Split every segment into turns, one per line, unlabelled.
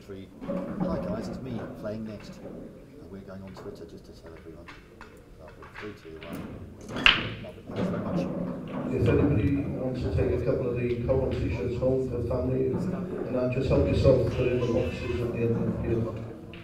3. Hi guys, it's me playing next. We're going on Twitter just to tell everyone. 3, 2, 1. Thanks very much.
If anybody wants to take a couple of the coral t-shirts home for family, and just help yourself to the boxes at the end of the field.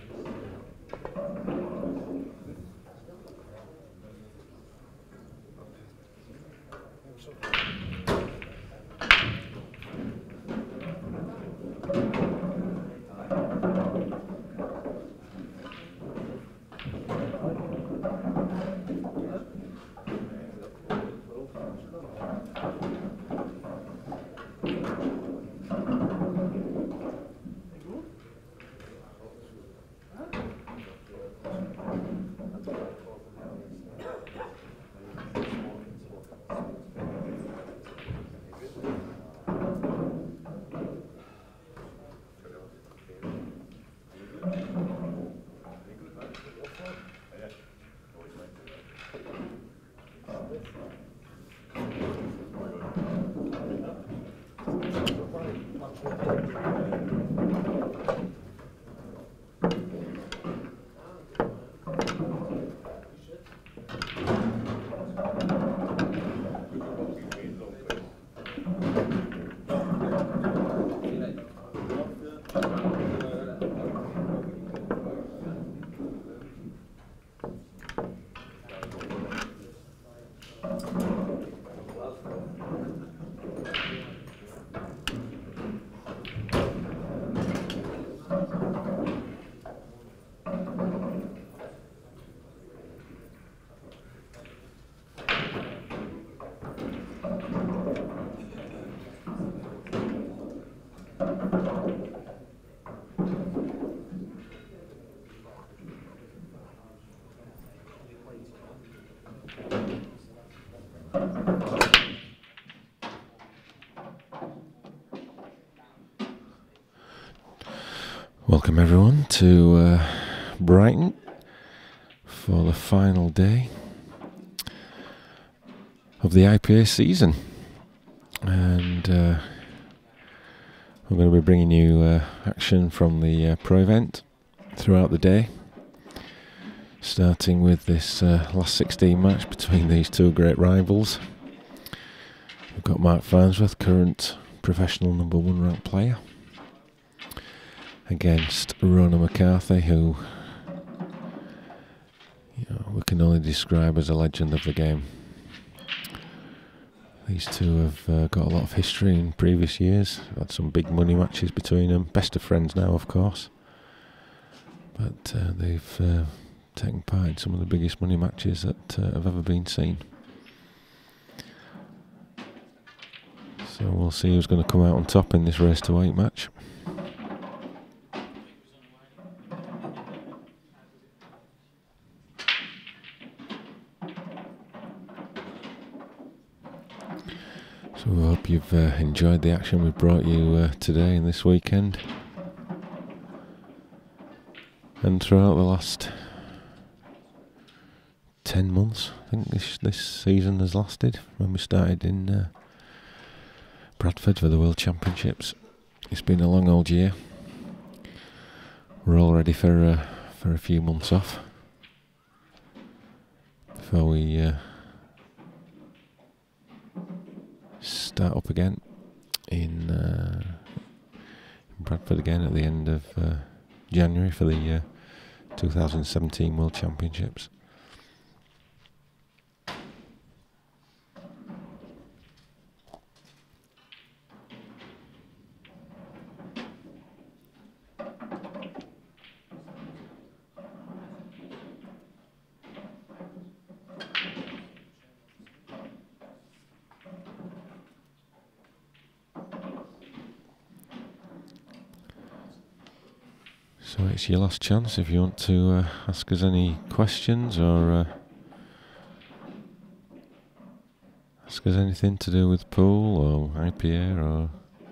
Welcome everyone to Brighton for the final day of the IPA season, and we're going to be bringing you action from the pro event throughout the day, starting with this last 16 match between these two great rivals. We've got Mark Farnsworth, current professional number 1 ranked player, against Rona McCarthy, who we can only describe as a legend of the game. These two have got a lot of history in previous years, had some big money matches between them, best of friends now of course, but they've taken part in some of the biggest money matches that have ever been seen. So we'll see who's going to come out on top in this race to 8 match. So we hope you've enjoyed the action we've brought you today and this weekend, and throughout the last 10 months I think this season has lasted, when we started in Bradford for the World Championships. It's been a long old year. We're all ready for a few months off before we start up again in Bradford again at the end of January for the 2017 World Championships. So it's your last chance if you want to ask us any questions or ask us anything to do with pool or IPA or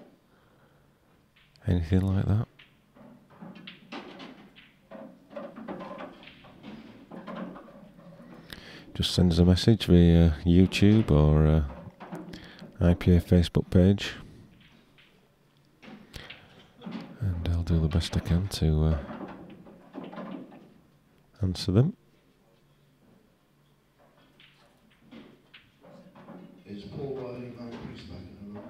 anything like that. Just send us a message via YouTube or IPA Facebook page, and I'll do the best I can to answer them.
Is Paul Riley my priest back in the room?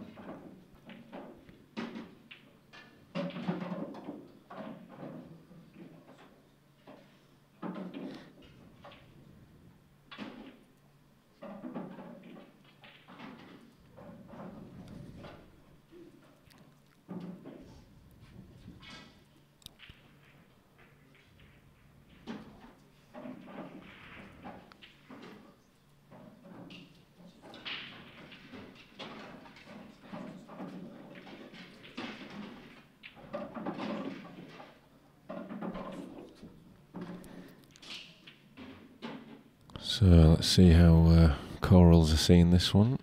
So let's see how Corals are seeing this one.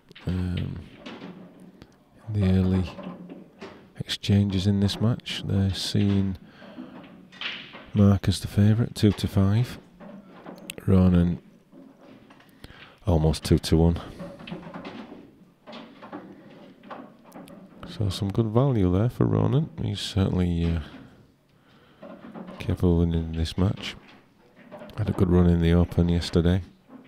The early exchanges in this match, they're seeing Mark as the favourite, 2-5. Ronan almost 2-1. So some good value there for Ronan. He's certainly capable of winning this match. Had a good run in the Open yesterday.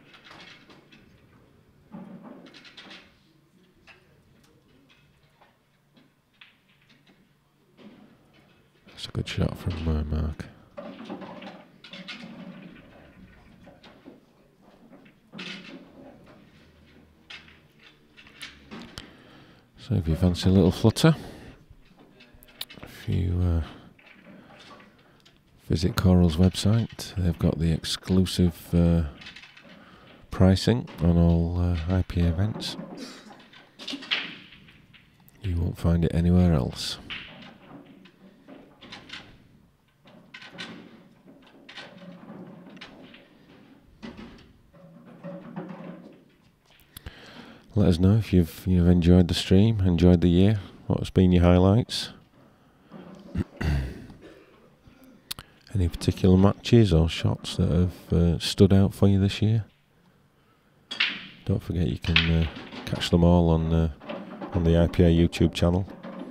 That's a good shot from Mark. So if you fancy a little flutter, if you visit Coral's website, they've got the exclusive pricing on all IPA events. You won't find it anywhere else. Let us know if you've enjoyed the stream, enjoyed the year, what's been your highlights. Any particular matches or shots that have stood out for you this year? Don't forget you can catch them all on the IPA YouTube channel.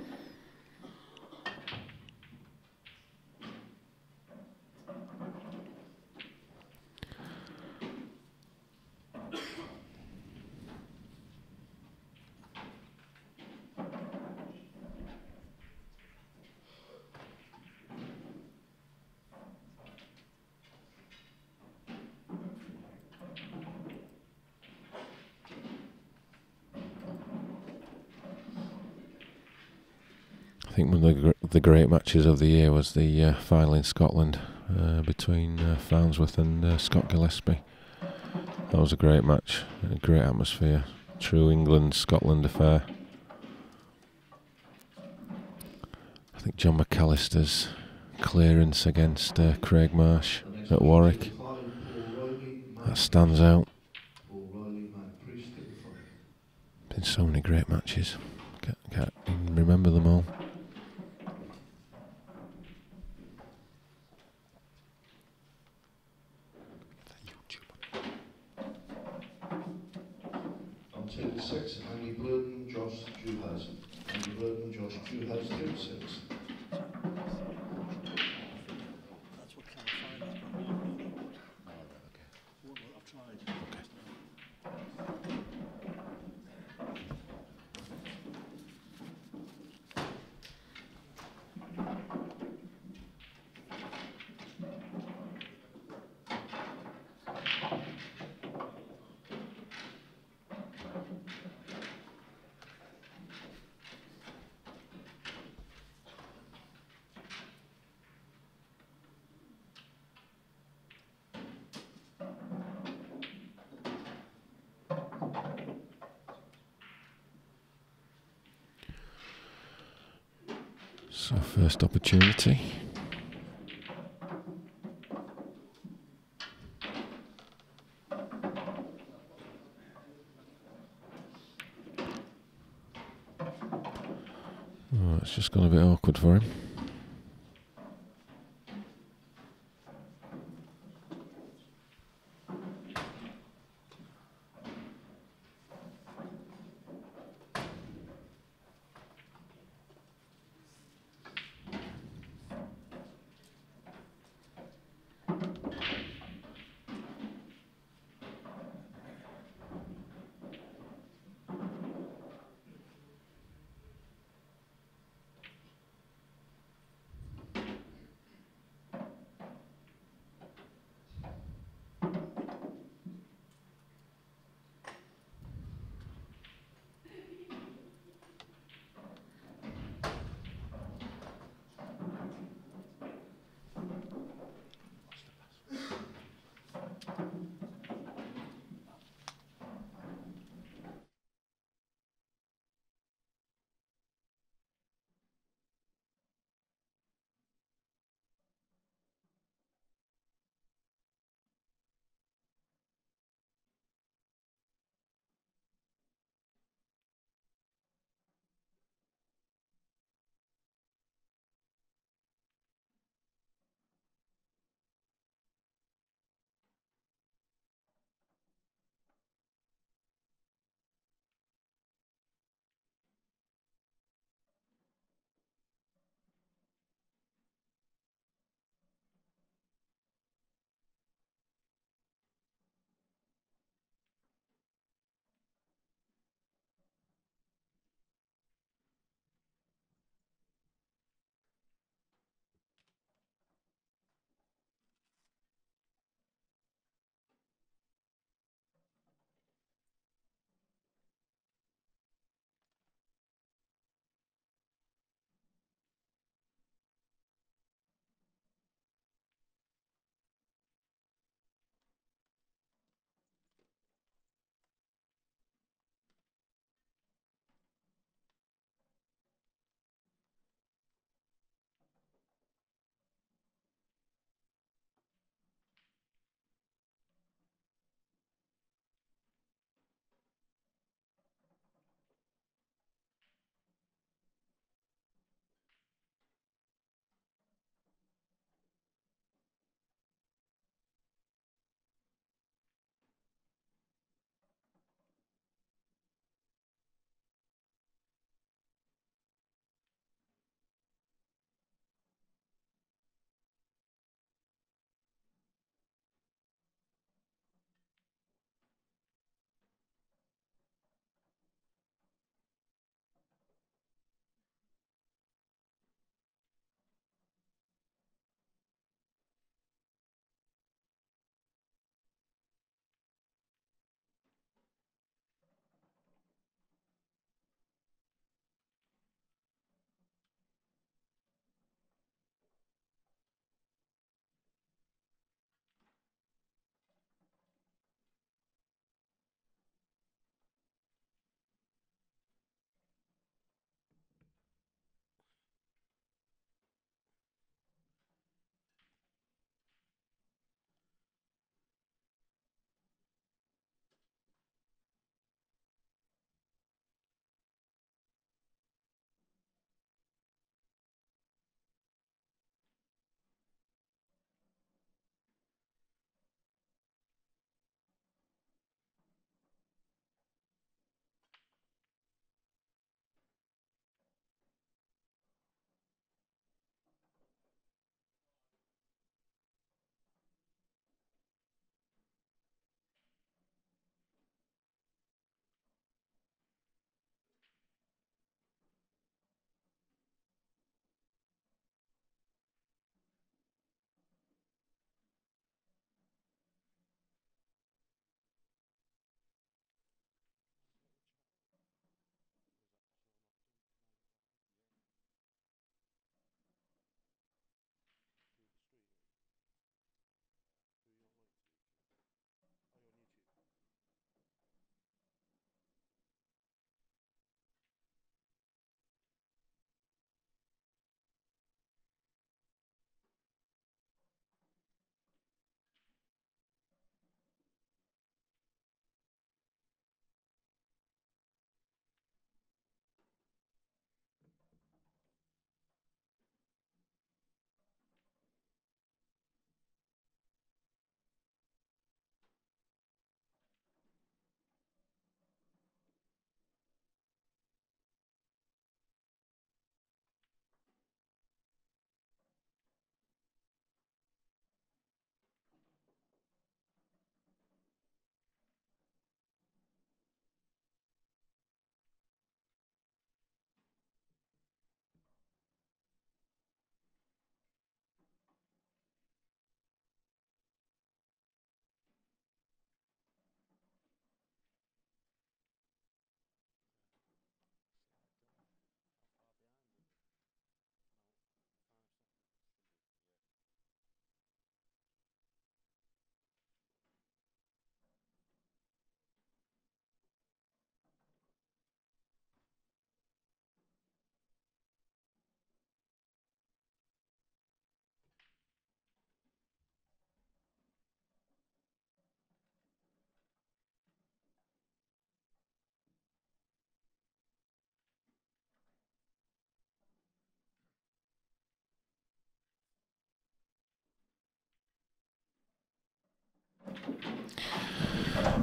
I think one of the great matches of the year was the final in Scotland between Farnsworth and Scott Gillespie. That was a great match, a great atmosphere, true England-Scotland affair. I think John McAllister's clearance against Craig Marsh at Warwick, that stands out. Been so many great matches, can't even remember them all.
On table 6, Andy Blurden, Josh Juhasz. Andy Blurden, Josh Juhasz, table 6.
That's what kind of fine is probably. Oh, okay. Well, I've tried. Okay.
So first opportunity. Oh, it's just gone a bit awkward for him.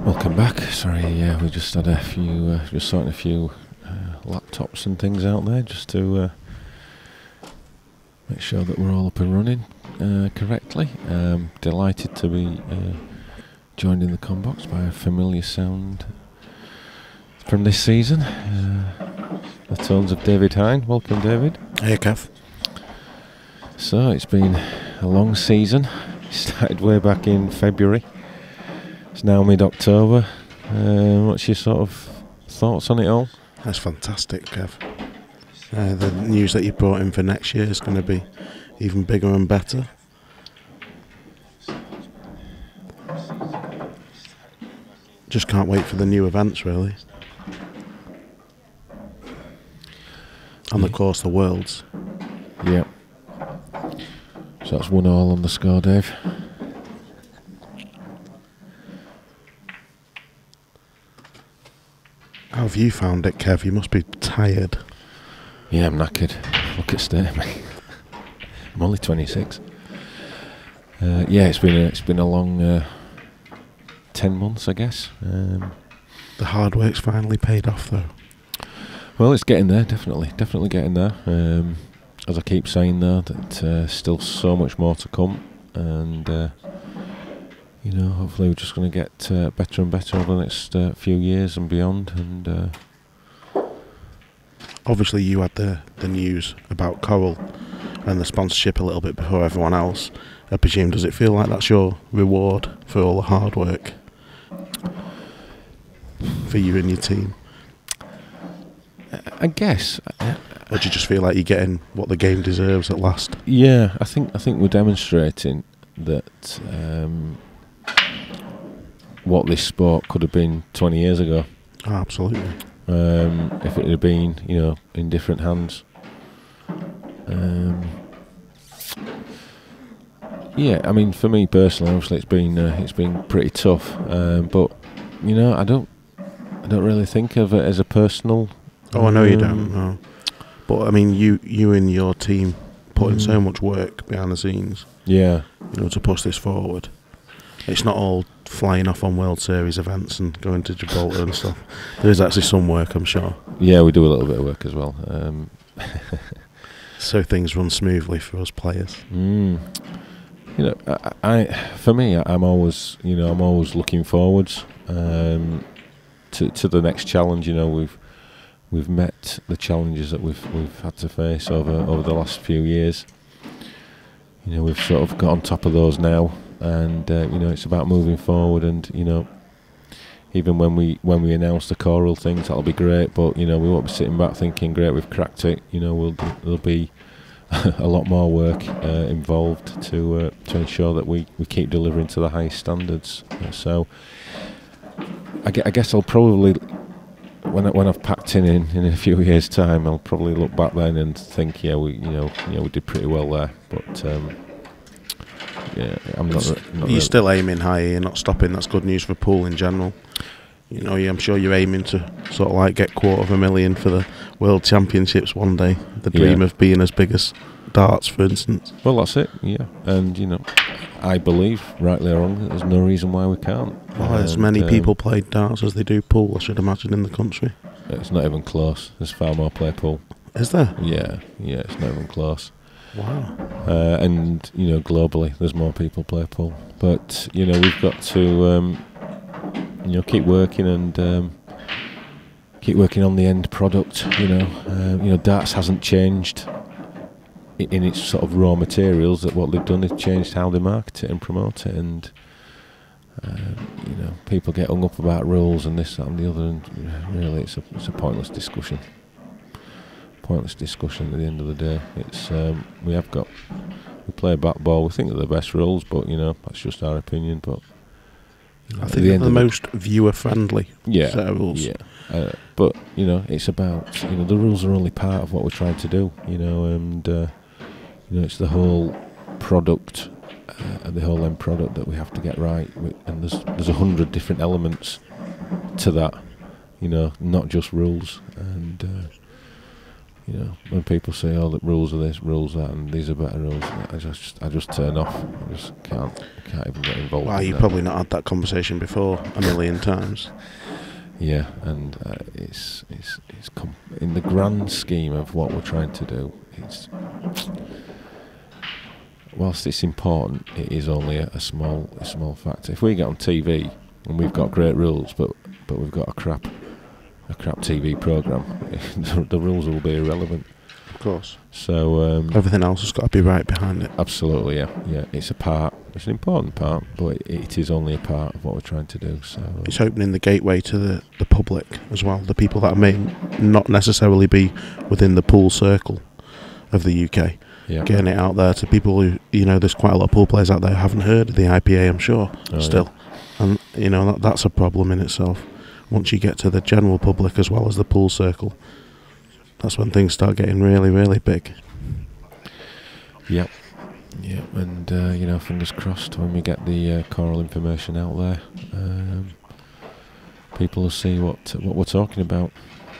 Welcome back. Sorry, we just had a few, just sorting a few laptops and things out there just to make sure that we're all up and running correctly. Delighted to be joined in the combox by a familiar sound from this season. The tones of David Hine. Welcome, David.
Hey, Kev.
So it's been a long season. It started way back in February. It's now mid-October. What's your sort of thoughts on it all?
That's fantastic, Kev. The news that you brought in for next year is going to be even bigger and better. Just can't wait for the new events, really. And of course the Worlds.
Yeah. So that's 1-1 on the score, Dave.
How have you found it, Kev? You must be tired.
Yeah, I'm knackered. Look at stay, mate. I'm only 26. It's been a long 10 months, I guess.
The hard work's finally paid off, though.
Well, it's getting there, definitely getting there. As I keep saying, though, that still so much more to come, and hopefully we're just going to get better and better over the next few years and beyond. And
obviously, you had the news about Coral and the sponsorship a little bit before everyone else. I presume, does it feel like that's your reward for all the hard work for you and your team?
I guess.
Or do you just feel like you're getting what the game deserves at last?
Yeah, I think we're demonstrating that what this sport could have been 20 years ago.
Oh, absolutely.
If it had been, in different hands. I mean, for me personally, obviously it's been pretty tough. But I don't really think of it as a personal.
Oh, I know you don't. No. But I mean, you and your team put in so much work behind the scenes.
Yeah.
To push this forward. It's not all flying off on World Series events and going to Gibraltar and stuff. There is actually some work, I'm sure.
Yeah, we do a little bit of work as well.
So things run smoothly for us players.
For me, I'm always looking forwards to the next challenge. We've met the challenges that we've had to face over the last few years. We've sort of got on top of those now, and it's about moving forward. And even when we announce the choral things, that'll be great. But we won't be sitting back thinking, great, we've cracked it. There'll be a lot more work involved to ensure that we keep delivering to the highest standards. So I guess I'll probably, when I've packed in a few years' time, I'll probably look back then and think, we did pretty well there. But I'm not.
You're
really
still aiming higher. You're not stopping. That's good news for pool in general. I'm sure you're aiming to sort of like get $250,000 for the World Championships one day. The dream of being as big as darts, for instance.
Well, that's it. Yeah, and I believe, rightly or wrongly, there's no reason why we can't.
Well, as many people play darts as they do pool, I should imagine, in the country.
It's not even close. There's far more play pool.
Is there?
Yeah, it's not even close.
Wow.
And globally, there's more people play pool. But we've got to keep working and keep working on the end product. Darts hasn't changed in its sort of raw materials. That what they've done is changed how they market it and promote it. And people get hung up about rules and this, that, and the other. And really, it's a pointless discussion. Pointless discussion at the end of the day. It's we play back ball. We think they're the best rules, but that's just our opinion. But
I think they're the most viewer-friendly set of rules.
Yeah, but it's about the rules are only part of what we're trying to do. And it's the whole product, the whole end product that we have to get right. And there's 100 different elements to that. Not just rules. And You know, when people say, "Oh, the rules are this, rules that, and these are better rules," I just turn off. I just can't even get involved.
Well,
in
you've
that.
probably not had that conversation before a million times.
Yeah, and it's in the grand scheme of what we're trying to do. It's whilst it's important, it is only a small factor. If we get on TV and we've got great rules, but we've got a crap TV programme, the rules will be irrelevant.
Of course.
So
everything else has got to be right behind it.
Absolutely, yeah. It's an important part, but it is only a part of what we're trying to do. So
it's opening the gateway to the public as well, the people that may not necessarily be within the pool circle of the UK.
Yeah.
Getting it out there to people who, you know, there's quite a lot of pool players out there who haven't heard of the IPA, I'm sure, still. Yeah. And, you know, that's a problem in itself. Once you get to the general public as well as the pool circle, that's when things start getting really, really big.
Yep. And, you know, fingers crossed when we get the choral information out there, people will see what we're talking about.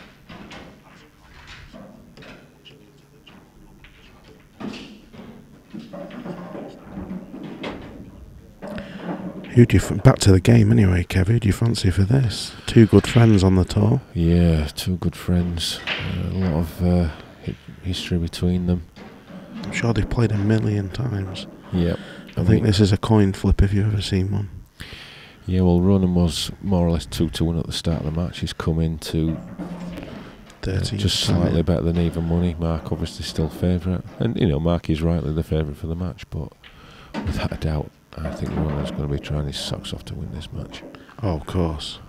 Back to the game anyway, Kev. Who do you fancy for this? Two good friends on the tour.
Yeah, two good friends. A lot of history between them.
I'm sure they've played a million times.
Yep.
I think this is a coin flip if you've ever seen one.
Yeah, well, Ronan was more or less 2-1 at the start of the match. He's come into just slightly better than even money. Mark obviously still favourite. And, you know, Mark is rightly the favourite for the match, but without a doubt, I think Ronan's going to be trying his socks off to win this match.
Oh, of course.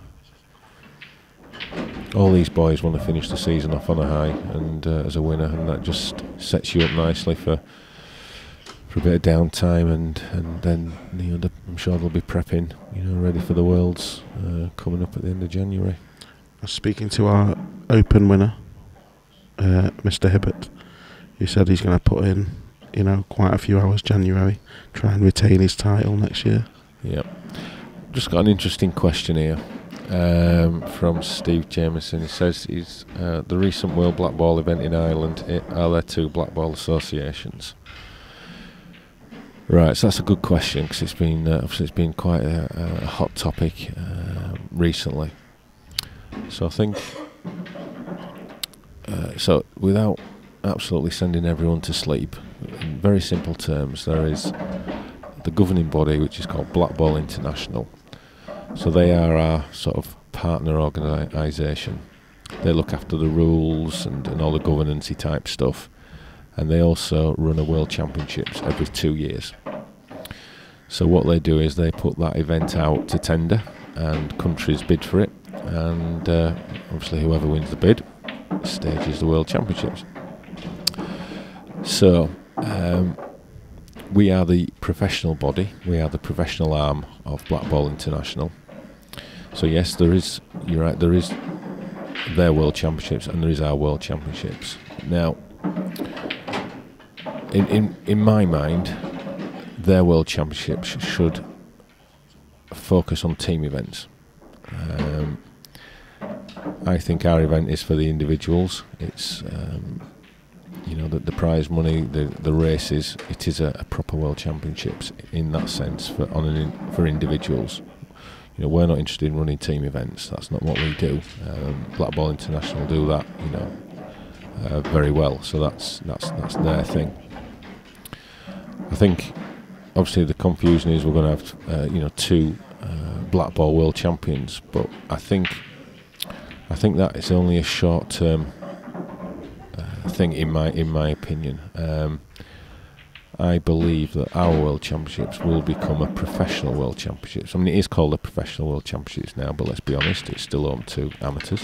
All these boys want to finish the season off on a high and as a winner, and that just sets you up nicely for a bit of downtime, and then, you know, I'm sure they'll be prepping, you know, ready for the Worlds coming up at the end of January.
I was speaking to our Open winner, Mr. Hibbert. He said he's going to put in, you know, quite a few hours January, try and retain his title next year.
Yep. Just got an interesting question here from Steve Jameson. He says the recent World Black Ball event in Ireland, are there two Black Ball associations? Right, so that's a good question, because it's been obviously it's been quite a hot topic recently. So I think so without absolutely sending everyone to sleep, in very simple terms, there is the governing body, which is called Black Ball International. So they are our sort of partner organisation. They look after the rules and all the governance-y type stuff, and they also run a World Championships every 2 years. So what they do is they put that event out to tender, and countries bid for it, and obviously whoever wins the bid stages the World Championships. So we are the professional body, we are the professional arm of Black Ball International. So yes, there is, you're right, there is their World Championships and there is our World Championships. Now, in my mind, their World Championships should focus on team events. I think our event is for the individuals. It's you know, the prize money, the races. It is a proper World Championships in that sense for individuals. You know, we're not interested in running team events. That's not what we do. Black Ball International do that, you know, very well. So that's their thing. I think obviously the confusion is we're going to have you know, two Black Ball World Champions, but I think that is only a short-term thing in my opinion. I believe that our World Championships will become a professional World Championships. I mean, it is called a professional World Championships now, but let's be honest, it's still home to amateurs.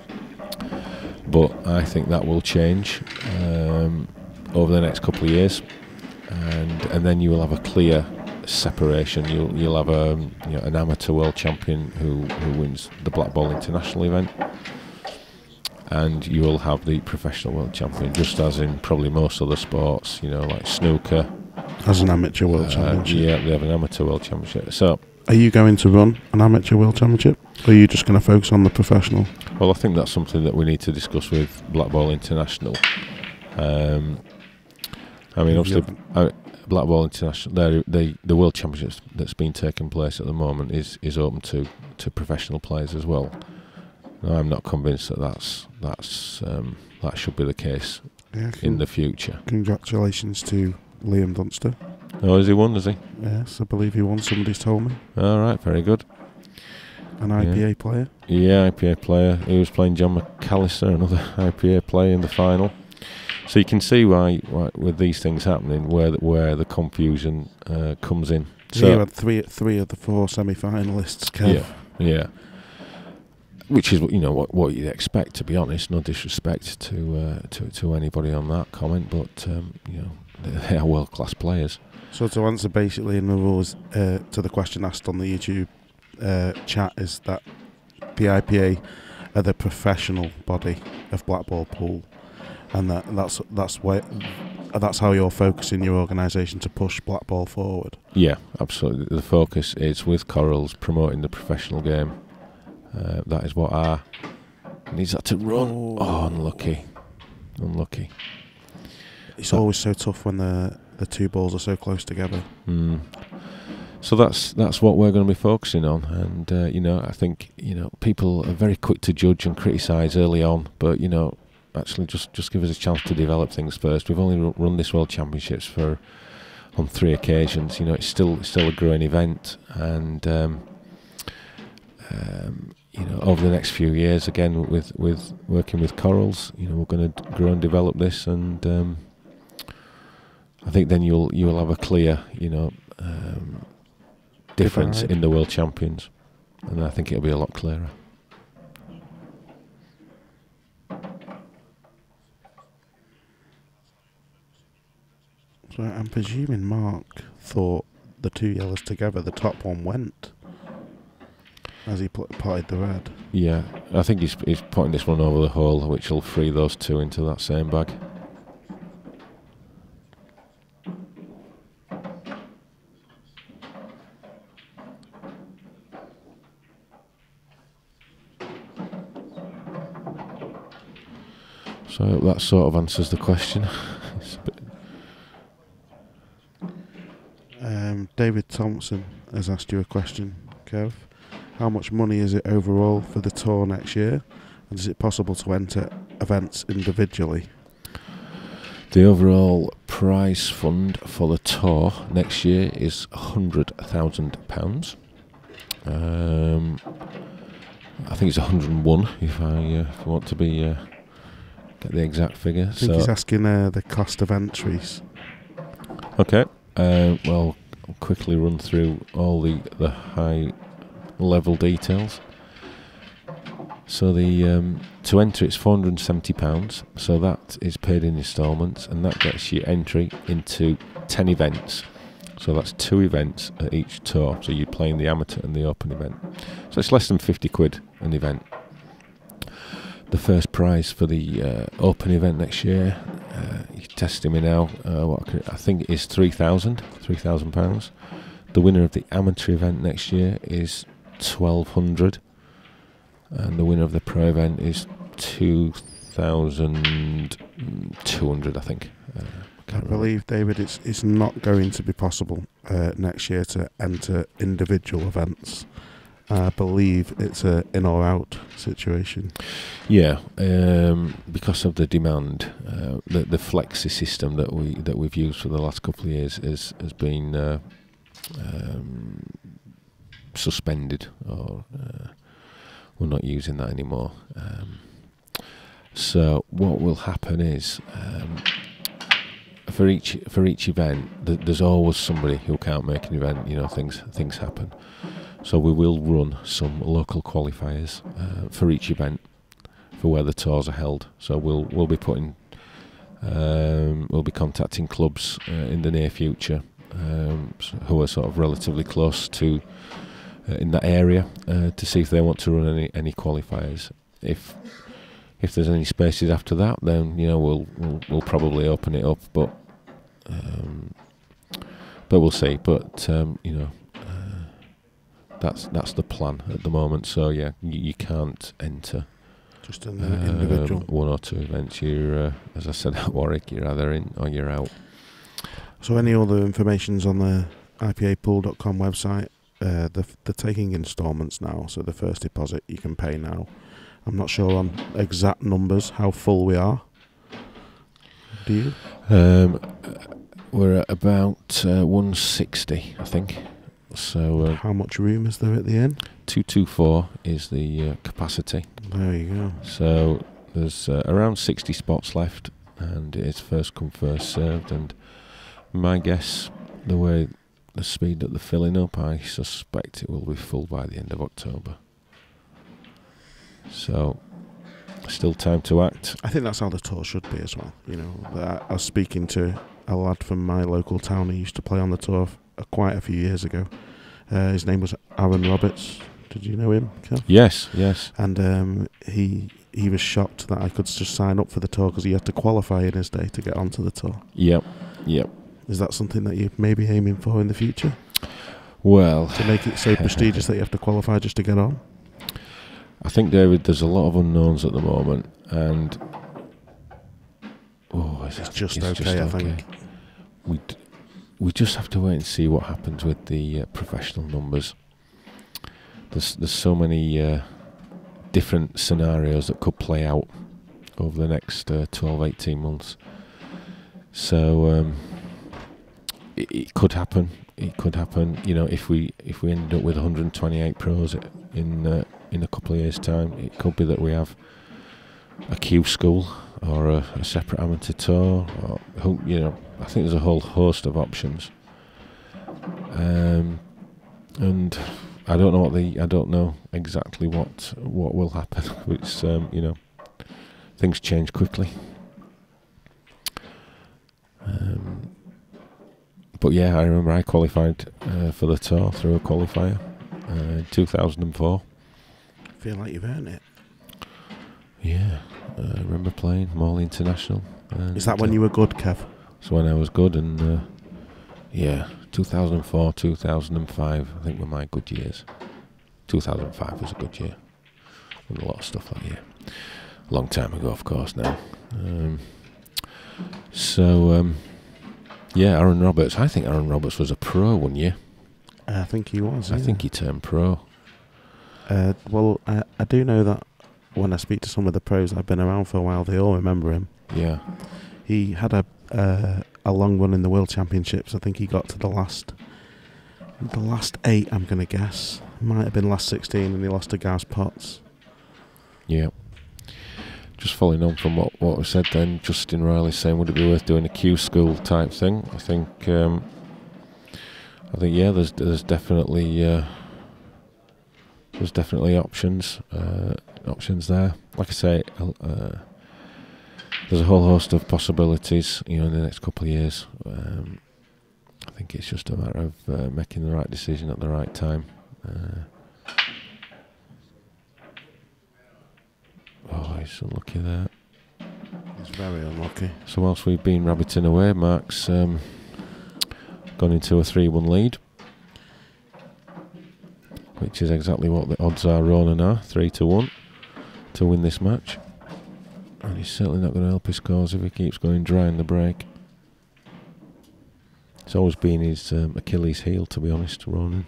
But I think that will change over the next couple of years, and then you will have a clear separation. You'll have you know, an amateur world champion who wins the Black Ball International event, and you will have the professional world champion, just as in probably most other sports, you know, like snooker.
As an amateur world championship.
Yeah, they have an amateur world championship. So,
are you going to run an amateur world championship, or are you just going to focus on the professional?
Well, I think that's something that we need to discuss with Black Ball International. I mean, obviously, Black Ball International, the World Championships that's been taking place at the moment is open to professional players as well. Now, I'm not convinced that should be the case in the future.
Congratulations to Liam Dunster.
Oh, has he won? Has he?
Yes, I believe he won. Somebody's told me.
All right, very good.
An IPA player.
Yeah, IPA player. He was playing John McAllister, another IPA player in the final. So you can see why with these things happening, where the confusion comes in. So
you had three of the 4 semi-finalists. Kev.
Yeah. Which is what you'd expect, to be honest. No disrespect to anybody on that comment, but they are world class players.
So to answer basically, in other words, to the question asked on the YouTube chat, is that the IPA are the professional body of Black Ball Pool, and that's how you're focusing your organisation to push Black Ball forward.
Yeah, absolutely. The focus is with Corals promoting the professional game. That is what our needs that to run. Oh, unlucky.
It's always so tough when the two balls are so close together.
So that's what we're going to be focusing on, and I think people are very quick to judge and criticise early on, but actually just give us a chance to develop things first. We've only run this World Championships on 3 occasions. It's still a growing event, and over the next few years, again with working with Corals, we're going to grow and develop this, and I think then you'll have a clear difference in the World Champions, and I think it'll be a lot clearer.
So I'm presuming Mark thought the 2 yellows together, the top one went as he potted the red.
Yeah, I think he's putting this one over the hole, which will free those 2 into that same bag. So that sort of answers the question. It's a bit
David Thompson has asked you a question, Kev. How much money is it overall for the tour next year? And is it possible to enter events individually?
The overall prize fund for the tour next year is £100,000. I think it's 101 if I want to be get the exact figure.
I think he's asking the cost of entries.
Okay. Well, I'll quickly run through all the high level details. So the to enter it's £470, so that is paid in instalments, and that gets you entry into 10 events. So that's 2 events at each tour, so you're playing the amateur and the open event. So it's less than 50 quid an event. The first prize for the open event next year, you're testing me now, I think it is £3,000. The winner of the amateur event next year is £1,200, and the winner of the pro event is £2,200, I think.
I believe, David, it's not going to be possible next year to enter individual events. I believe it's a in or out situation.
Yeah, because of the demand, the flexi system that we've used for the last couple of years has been suspended, or we're not using that anymore. So what will happen is, for each event, there's always somebody who can't make an event. Things happen. So we will run some local qualifiers for each event for where the tours are held. So we'll be putting we'll be contacting clubs in the near future who are sort of relatively close to in that area to see if they want to run any qualifiers. If there's any spaces after that, then we'll probably open it up, but we'll see. But that's the plan at the moment. So yeah, you can't enter
Just an individual.
One or two events. You're, as I said at Warwick, you're either in or you're out.
So any other information's on the IPApool.com website. They're taking instalments now, so the first deposit you can pay now. I'm not sure on exact numbers, how full we are. Do you?
We're at about 160, I think. So
how much room is there at the inn?
224 is the capacity.
There you go.
So there's around 60 spots left, and it's first come, first served. And my guess, the speed that they're filling up, I suspect it will be full by the end of October. So still time to act.
I think that's how the tour should be as well. You know, I was speaking to a lad from my local town who used to play on the tour quite a few years ago. His name was Aaron Roberts. Did you know him, Kev?
Yes, yes.
And he was shocked that I could just sign up for the tour because he had to qualify in his day to get onto the tour.
Yep.
Is that something that you're maybe aiming for in the future?
Well,
to make it so prestigious that you have to qualify just to get on?
I think, David, there's a lot of unknowns at the moment, and
it's just okay. I think
we just have to wait and see what happens with the professional numbers. There's so many different scenarios that could play out over the next 12-18 months. So it could happen. It could happen. You know, if we ended up with 128 pros in a couple of years' time, it could be that we have a Q school or a separate amateur tour. Or, you know, I think there's a whole host of options. And I don't know exactly what will happen. It's you know, things change quickly. But yeah, I remember I qualified for the tour through a qualifier in 2004.
I feel like you've earned it.
Yeah, I remember playing Morley International.
Is that when you were good, Kev?
That's when I was good, and yeah, 2004, 2005, I think were my good years. 2005 was a good year. Done a lot of stuff that year. A long time ago, of course, now. Yeah, Aaron Roberts. I think Aaron Roberts was a pro one year.
I think he was.
I think he turned pro.
Well, I do know that when I speak to some of the pros that have been around for a while, they all remember him.
Yeah.
He had a long run in the World Championships. I think he got to the last 8, I'm going to guess. Might have been last 16, and he lost to Gaz Potts.
Yeah. Just following on from what was said then, Justin Riley saying, would it be worth doing a Q school type thing? I think yeah, there's definitely options there. Like I say, there's a whole host of possibilities, you know, in the next couple of years. I think it's just a matter of making the right decision at the right time. He's unlucky there.
He's very unlucky.
So whilst we've been rabbiting away, Mark's gone into a 3-1 lead, which is exactly what the odds are Ronan are, 3-1 to win this match. And he's certainly not going to help his cause if he keeps going dry in the break. It's always been his Achilles heel, to be honest, Ronan.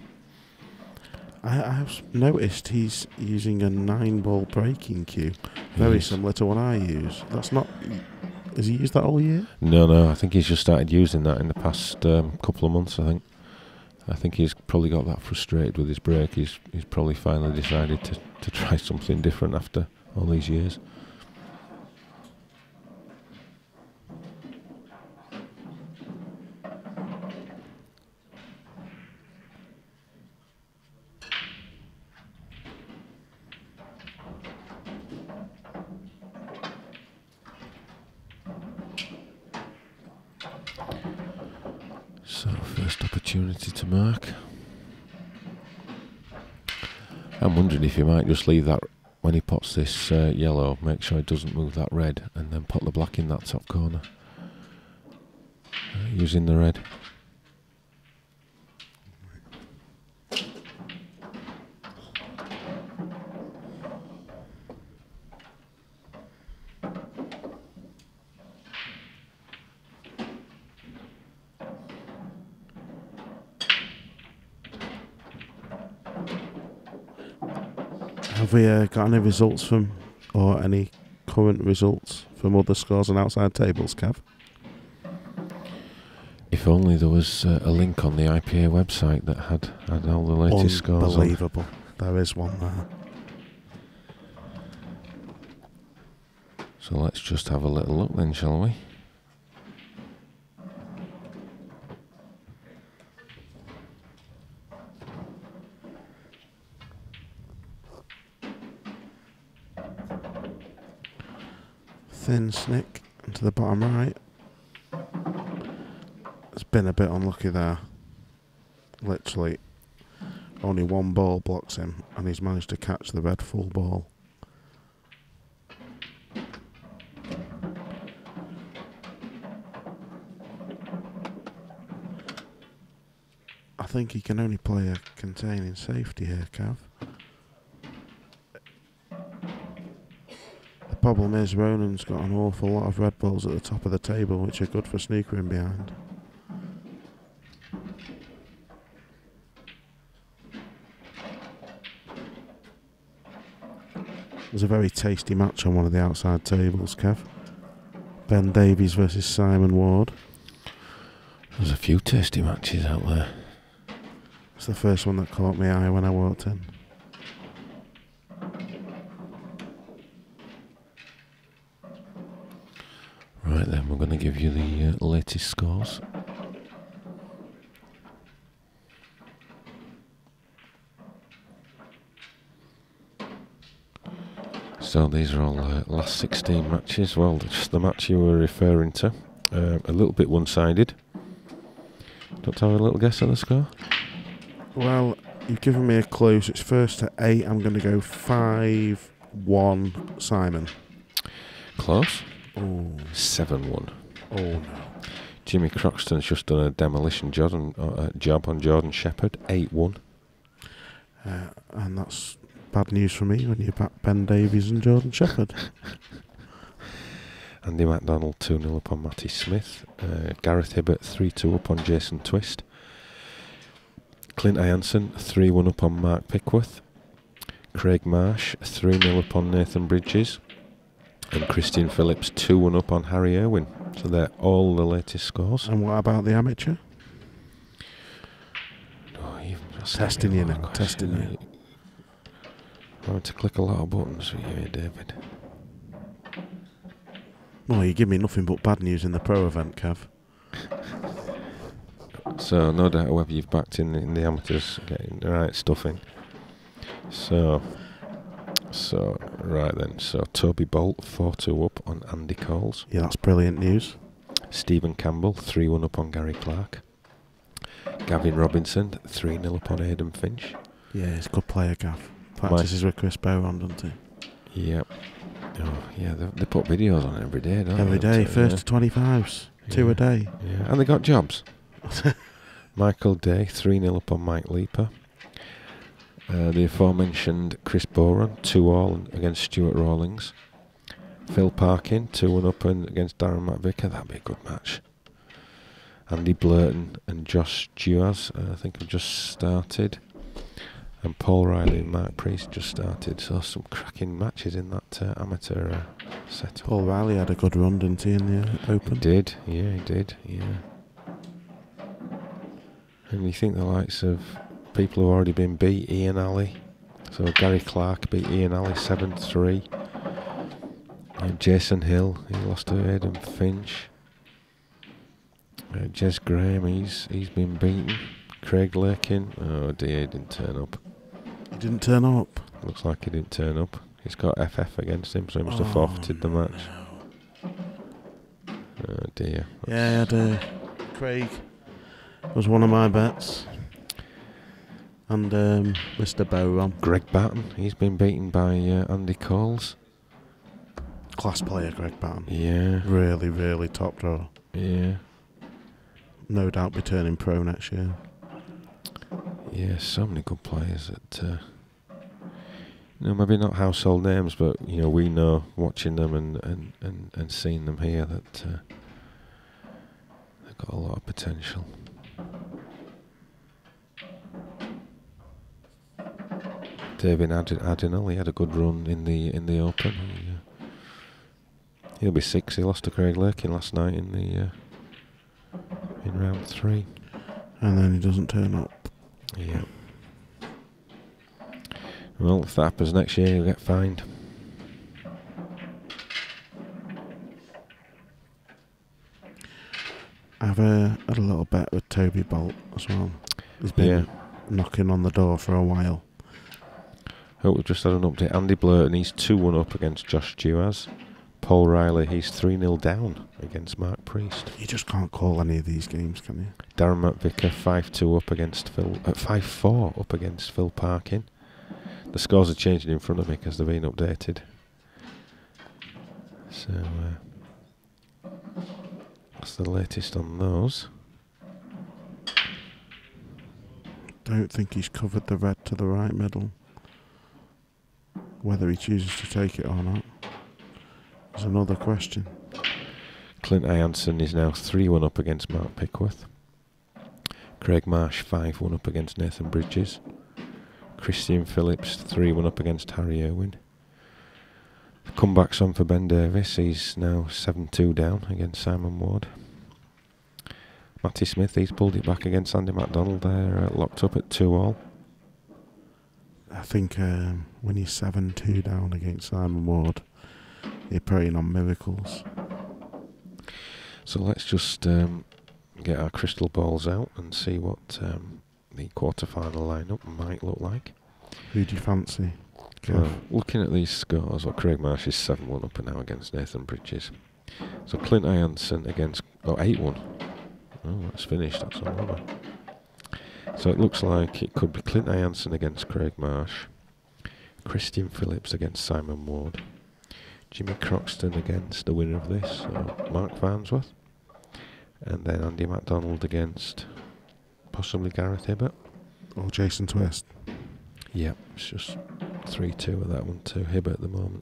I've noticed he's using a 9-ball breaking cue, very similar to what I use. That's not. Has he used that all year? No.
I think he's just started using that in the past couple of months. I think he's probably got that frustrated with his break. He's probably finally decided to try something different after all these years. So, first opportunity to mark. I'm wondering if he might just leave that, when he pots this yellow, make sure he doesn't move that red, and then put the black in that top corner. Using the red.
Have we got any results from, or any current results from other scores on outside tables, Kev?
If only there was a link on the IPA website that had all the latest scores on.
Unbelievable. There is one there.
So let's just have a little look then, shall we?
Thin Snick into the bottom right. It's been a bit unlucky there. Literally, only one ball blocks him, and he's managed to catch the red full ball. I think he can only play a containing safety here, Cav. The problem is Ronan's got an awful lot of red balls at the top of the table, which are good for snookering behind. There's a very tasty match on one of the outside tables, Kev. Ben Davies versus Simon Ward.
There's a few tasty matches out there.
It's the first one that caught my eye when I walked in.
Right then, we're going to give you the latest scores. So these are all last 16 matches. Well, just the match you were referring to. A little bit one-sided. Don't have a little guess at the score?
Well, you've given me a clue, so it's first to 8. I'm going to go 5-1 Simon.
Close.
Oh.
7-1.
Oh no.
Jimmy Croxton's just done a demolition job on Jordan Shepherd. 8-1.
And that's bad news for me when you back Ben Davies and Jordan Shepherd.
Andy MacDonald 2-0 up on Matty Smith. Gareth Hibbert 3-2 up on Jason Twist. Clint Ianson 3-1 up on Mark Pickworth. Craig Marsh 3-0 up on Nathan Bridges. And Christian Phillips 2-1 up on Harry Irwin. So they're all the latest scores.
And what about the amateur?
Oh, even
Testing you now, testing you.
I want to click a lot of buttons for you here, David.
Well, you give me nothing but bad news in the pro event, Kev.
So, no doubt whether you've backed in the amateurs, getting the right stuff in. So, right then. So, Toby Bolt 4-2 up on Andy Coles.
Yeah, that's brilliant news.
Stephen Campbell 3-1 up on Gary Clark. Gavin Robinson 3-0 up on Aidan Finch.
Yeah, he's a good player, Gav. Practices with Chris Bowen, doesn't he?
Yep. Oh, yeah, they put videos on every day, don't they?
Every day, first to 25s, 2 a day.
Yeah, and they got jobs. Michael Day 3-0 up on Mike Leaper. The aforementioned Chris Boran 2-all against Stuart Rawlings. Phil Parkin 2-1 up against Darren McVicker. That'd be a good match. Andy Blurton and Josh Duas, I think, have just started. And Paul Riley and Mark Priest just started. So some cracking matches in that amateur setup.
Paul Riley had a good run, didn't he, in the Open?
He did, yeah, And you think the likes of people who've already been beat, Ian Alley. So Gary Clark beat Ian Alley 7-3. And Jason Hill, he lost to Aidan Finch. Jez Graham, he's been beaten. Craig Lakin, oh dear, he didn't turn up.
He didn't turn up?
Looks like he didn't turn up. He's got FF against him, so he must have forfeited the match. No. Oh dear.
Yeah, I had Craig was one of my bets. And Mr. Bowron.
Greg Batten, he's been beaten by Andy Coles.
Class player, Greg Batten.
Yeah.
Really, really top draw.
Yeah.
No doubt be turning pro next year.
Yeah, so many good players that, maybe not household names, but we know watching them and seeing them here that they've got a lot of potential. David Adenell, he had a good run in the Open. He'll be 6. He lost to Craig Lakin last night in round 3.
And then he doesn't turn up.
Yeah. Well, if that happens next year, he'll get fined.
I've had a little bet with Toby Bolt as well. He's been knocking on the door for a while.
Oh, we've just had an update. Andy Blurton, he's 2-1 up against Josh Duaz. Paul Riley, he's 3-0 down against Mark Priest.
You just can't call any of these games, can you?
Darren McVicker, 5-2 up against 5-4 up against Phil Parkin. The scores are changing in front of me because they've been updated. So, that's the latest on those.
Don't think he's covered the red to the right middle. Whether he chooses to take it or not is another question.
Clint Ianson is now 3-1 up against Mark Pickworth. Craig Marsh 5-1 up against Nathan Bridges. Christian Phillips 3-1 up against Harry Irwin. The comeback's on for Ben Davis. He's now 7-2 down against Simon Ward. Matty Smith, he's pulled it back against Andy MacDonald. They're locked up at 2-all.
I think when you're 7-2 down against Simon Ward, you're praying on miracles.
So let's just get our crystal balls out and see what the quarter-final lineup might look like.
Who do you fancy?
Looking at these scores, Craig Marsh is 7-1 up now against Nathan Bridges. So Clint Ianson against 8-1. Oh, that's finished. That's all over. So it looks like it could be Clint Ianson against Craig Marsh, Christian Phillips against Simon Ward, Jimmy Croxton against the winner of this, Mark Farnsworth, and then Andy MacDonald against possibly Gareth Hibbert.
Or Jason Twist.
Yeah, it's just 3-2 with that one to Hibbert at the moment.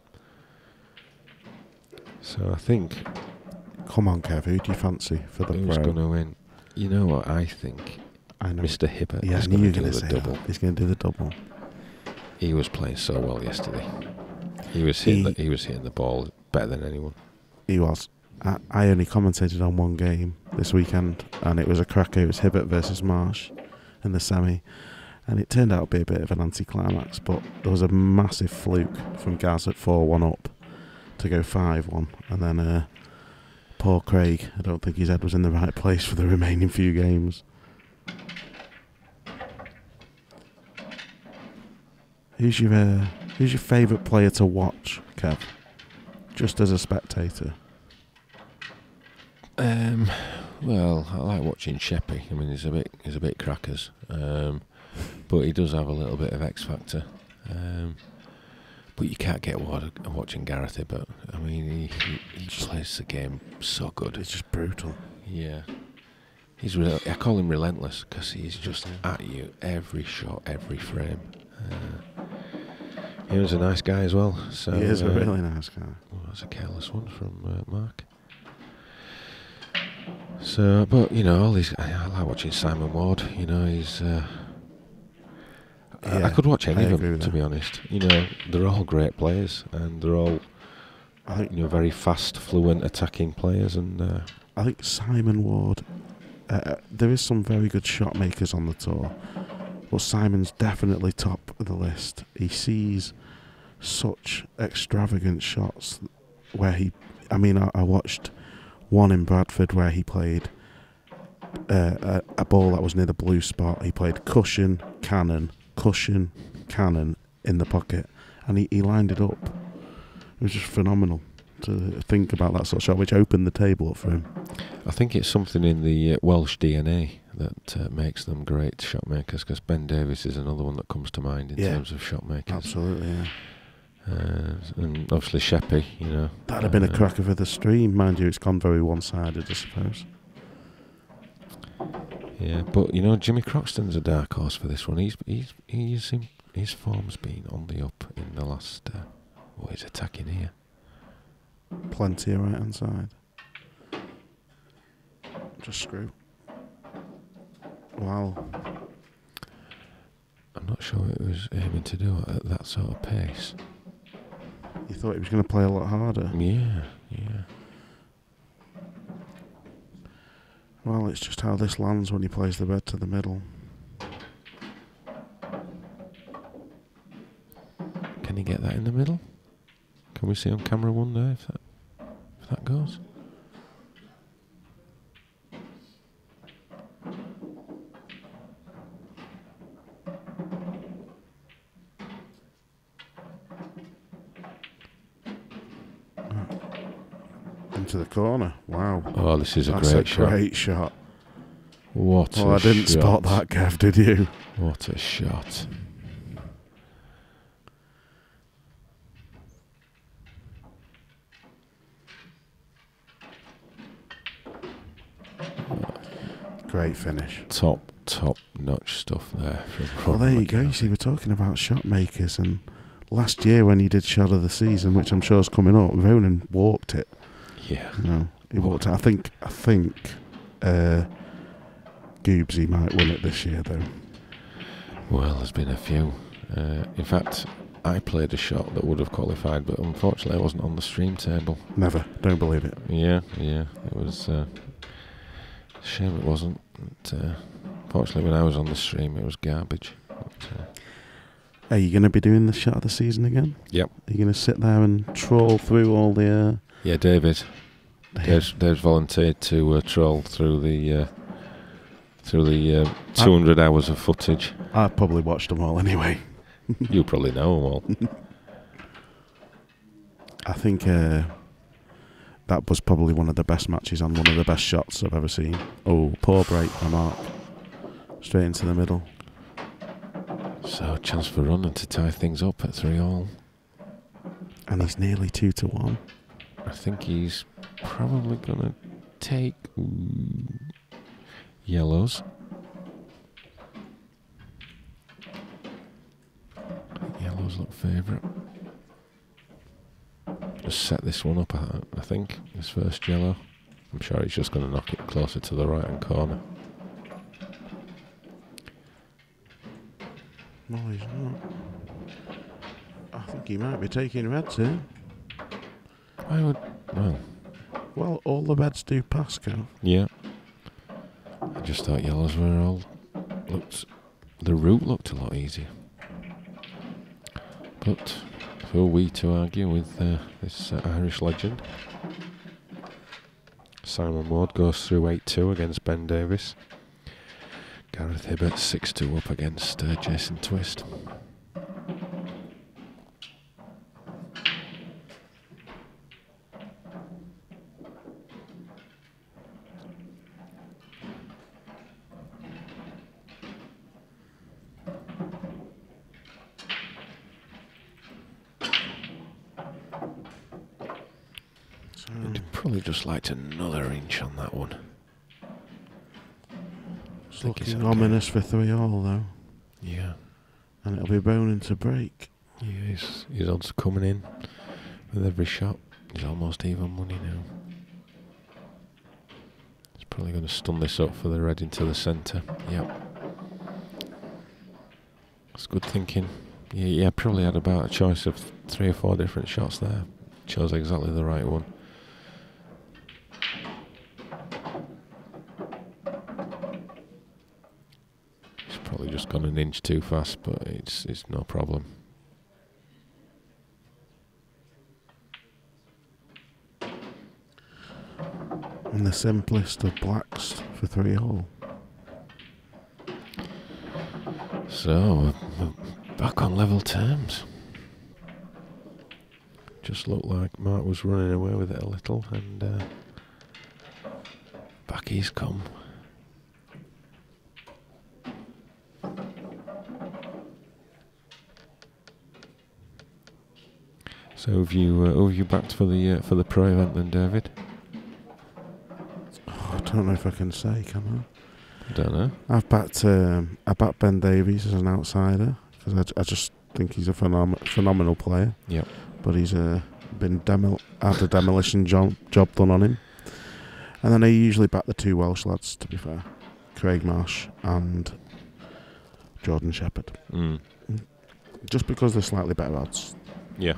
So I think...
Come on, Kev, who do you fancy for the
who's
pro?
going to win? You know what I think?
I know.
Mr. Hibbert
is
going to do
the
double.
He's going to do the double.
He was playing so well yesterday. He was hitting the ball better than anyone.
He was. I only commentated on one game this weekend, and it was a cracker. It was Hibbert versus Marsh in the semi, and it turned out to be a bit of an anticlimax, but there was a massive fluke from Gaz at 4-1 up to go 5-1, and then poor Craig, I don't think his head was in the right place for the remaining few games. Who's your favourite player to watch, Kev? Just as a spectator.
Well, I like watching Sheppy. I mean, he's a bit crackers, but he does have a little bit of X factor. But you can't get watching Gareth Hibbert. I mean, he plays the game so good.
It's just brutal.
Yeah, I call him relentless because he's just at you every shot, every frame. He was a nice guy as well. So
he is a really nice guy.
Well, that's a careless one from Mark. So, but you know, I like watching Simon Ward. You know, he's. I could watch any of them, to be honest. You know, they're all great players, and they're all, very fast, fluent, attacking players. And
I think Simon Ward. There is some very good shot makers on the tour, but Simon's definitely top of the list. He sees such extravagant shots where I watched one in Bradford where he played a ball that was near the blue spot. He played cushion, cannon in the pocket, and he lined it up. It was just phenomenal to think about that sort of shot, which opened the table up for him.
I think it's something in the Welsh DNA that makes them great shot makers, because Ben Davis is another one that comes to mind in terms of shot makers.
Absolutely, yeah.
And obviously Sheppy, you know.
That'd have been a cracker for the stream, mind you. It's gone very one-sided, I suppose. Yeah,
but you know, Jimmy Croxton's a dark horse for this one. His form's been on the up in the last. He's attacking here.
Plenty of right hand side. Just screw. Wow.
I'm not sure what it was aiming to do at that sort of pace.
You thought he was going to play a lot harder?
Yeah.
Well, it's just how this lands when he plays the bed to the middle.
Can he get that in the middle? Can we see on camera one day if that goes?
Into the corner. Wow.
Oh, this is
That's
great shot.
Great shot.
What a shot.
I didn't spot that, Kev, did you?
What a shot.
Great finish.
Top notch stuff there.
Well, there you go. You see, we're talking about shot makers, and last year when he did shot of the season, which I'm sure is coming up, Ronan walked it.
Yeah.
No, he walked it. I think Goobsy might win it this year, though.
Well, there's been a few. In fact, I played a shot that would have qualified, but unfortunately I wasn't on the stream table.
Never. Don't believe it.
Yeah. It was a shame it wasn't. But, fortunately, when I was on the stream, it was garbage. But,
Are you going to be doing the shot of the season again?
Yep.
Are you going to sit there and troll through all the...
Yeah, Dave's volunteered to troll through the 200 hours of footage.
I've probably watched them all anyway.
You probably know them all.
I think that was probably one of the best matches and one of the best shots I've ever seen. Oh, poor break by Mark. Straight into the middle.
So, chance for Ronan to tie things up at 3-all.
And he's nearly 2-1.
I think he's probably going to take yellows. I think yellows look favourite. Just set this one up, I think, his first yellow. I'm sure he's just going to knock it closer to the right-hand corner.
No, he's not. I think he might be taking reds here.
I would,
Well, all the reds do pass, Kev.
yeah. I just thought yellows were all the route looked a lot easier. But who are we to argue with this Irish legend? Simon Ward goes through 8-2 against Ben Davis. Gareth Hibbert 6-2 up against Jason Twist. I'd probably just liked another inch on that one.
It's looking ominous for 3-all though.
Yeah.
And it'll be Ronan to break.
Yeah, his odds are coming in with every shot. He's almost even money now. He's probably going to stun this up for the red into the centre. Yep. That's good thinking. Yeah, probably had about a choice of 3 or 4 different shots there. Chose exactly the right one. He's probably just gone an inch too fast, but it's no problem.
And the simplest of blacks for 3-all.
So, we're back on level terms. Just looked like Mark was running away with it a little, and back he's come. So have you backed for the pro event then, David?
Oh, I don't know if I can say, can
I don't know.
I backed Ben Davies as an outsider because I just think he's a phenomenal player.
Yep.
But he's had a demolition job done on him. And then I usually back the 2 Welsh lads, to be fair, Craig Marsh and Jordan Shepherd.
Mm.
Just because they're slightly better odds.
Yeah.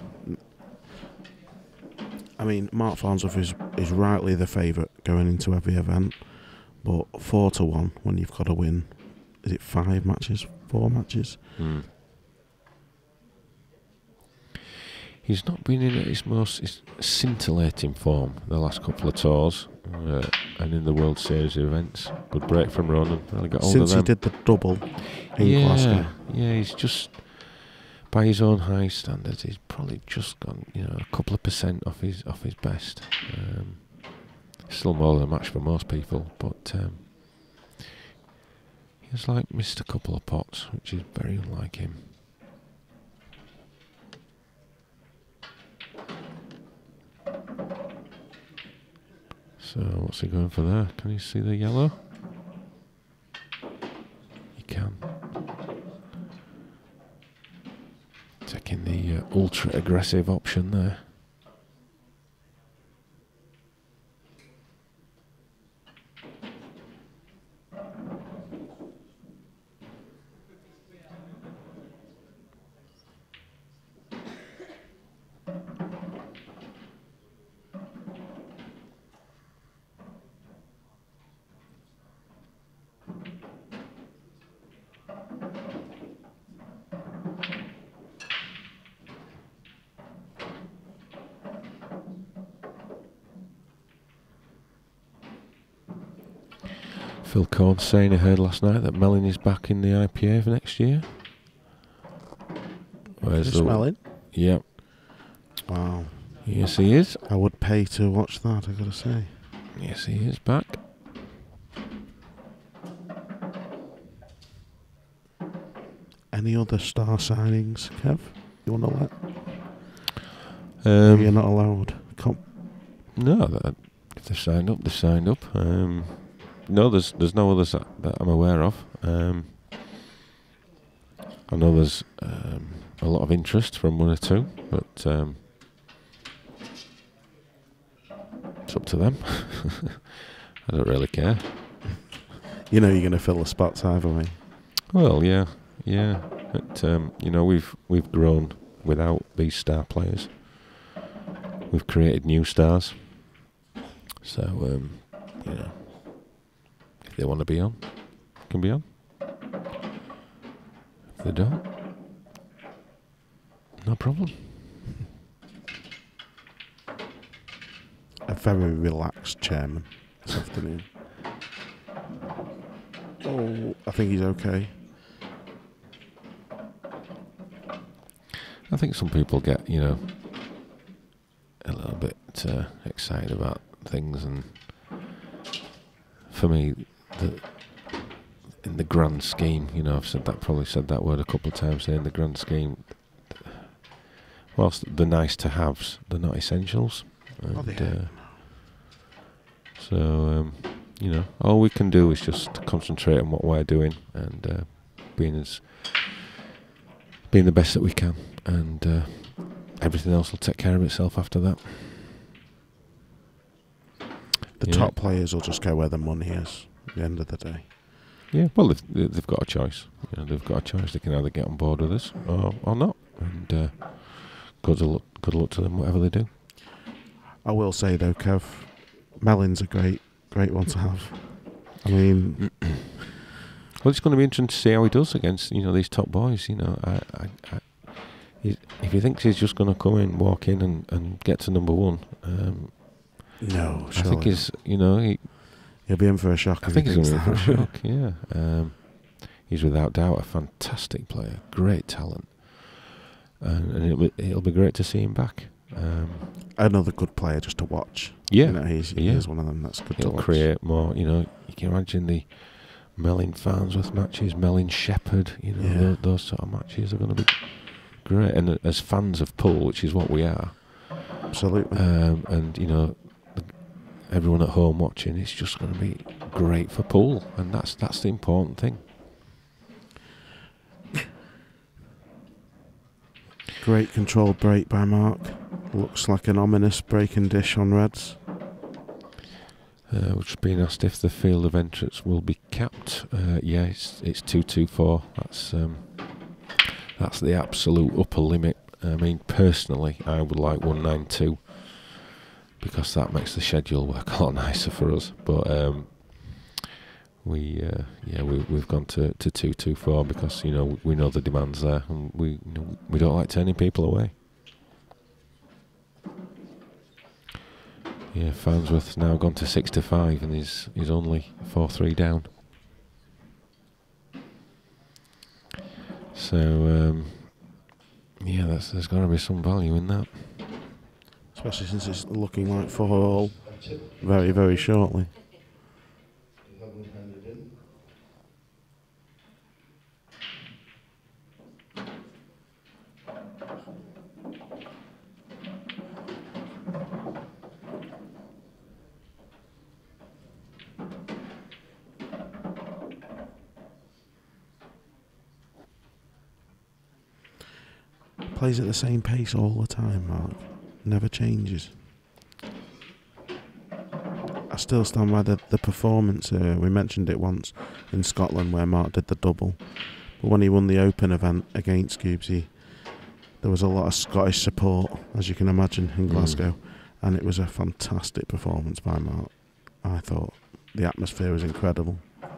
I mean, Mark Farnsworth is rightly the favourite going into every event, but 4-1 when you've got to win. Is it 5 matches? 4 matches?
Mm. He's not been in his most scintillating form the last couple of tours and in the World Series events. Good break from Ronan. Really got hold
Since
of them.
he did the double in Glasgow.
Yeah, he's just, by his own high standards, he's probably just gone, a couple of % off his best. Still more than a match for most people, but he's like missed a couple of pots, which is very unlike him. So what's he going for there? Can you see the yellow? You can. Taking the ultra aggressive option there. Phil Corn saying, I heard last night that Mellin is back in the IPA for next year. Where's
the Mellin?
Yep.
Wow.
Yes, he is.
I would pay to watch that, I gotta say.
Yes, he is back.
Any other star signings, Kev? You want to let? You're not allowed.
No, if they've signed up, they've signed up. No, there's no others that I'm aware of. I know there's a lot of interest from one or two, but it's up to them. I don't really care.
You know you're going to fill the spots either way.
Well, yeah. But, we've grown without these star players. We've created new stars. So, if they want to be on, can be on. If they don't, no problem.
A very relaxed chairman this afternoon. Oh, I think he's okay.
I think some people get, a little bit excited about things, and for me, in the grand scheme, I've probably said that word a couple of times. In the grand scheme, whilst they're nice to haves, they're not essentials. And, so, all we can do is just concentrate on what we're doing and being the best that we can, and everything else will take care of itself after that.
The top players will just go where the money is at the end of the day.
Yeah, well, they've got a choice. They've got a choice. They can either get on board with us or not. And good luck to them, whatever they do.
I will say, though, Kev, Mellin's a great one to have. I mean...
Well, it's going to be interesting to see how he does against, these top boys. If he thinks he's just going to come in, walk in and get to number one...
no,
I think he's, he'll
be in for a shock.
I think he's going to be in for a shock, yeah. He's without doubt a fantastic player, great talent. And it'll be great to see him back.
Another good player just to watch.
Yeah.
He's one of them that's good to watch.
He'll create more, you can imagine the Mellin Farnsworth matches, Mellin Shepherd, those sort of matches are going to be great. And as fans of pool, which is what we are.
Absolutely.
And, everyone at home watching, it's just going to be great for pool, and that's the important thing.
Great controlled break by Mark. Looks like an ominous breaking dish on reds.
We've just been asked if the field of entrance will be capped. Yeah, it's 224. That's the absolute upper limit. I mean, personally, I would like 192 because that makes the schedule work a lot nicer for us. But we've gone to 224 because we know the demand's there, and we don't like turning people away. Yeah, Farnsworth's now gone to 6-5 and he's only 4-3 down. So yeah, there's got to be some value in that.
Especially since it's looking like 4-all very, very shortly. Plays at the same pace all the time, Mark. Never changes. I still stand by the performance. We mentioned it once in Scotland where Mark did the double. But when he won the Open event against Scoobsy, there was a lot of Scottish support, as you can imagine, in Glasgow. And it was a fantastic performance by Mark. I thought the atmosphere was incredible.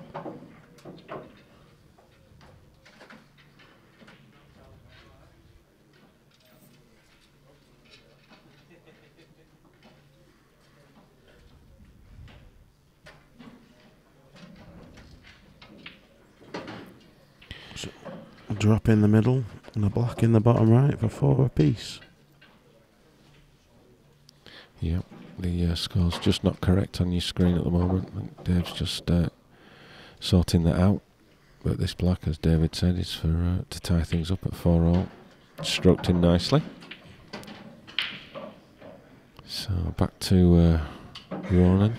A drop in the middle and a black in the bottom right for 4 apiece.
Yep, the score's just not correct on your screen at the moment. I think Dave's just sorting that out. But this black, as David said, is for to tie things up at 4-all. Stroked in nicely. So back to Ronan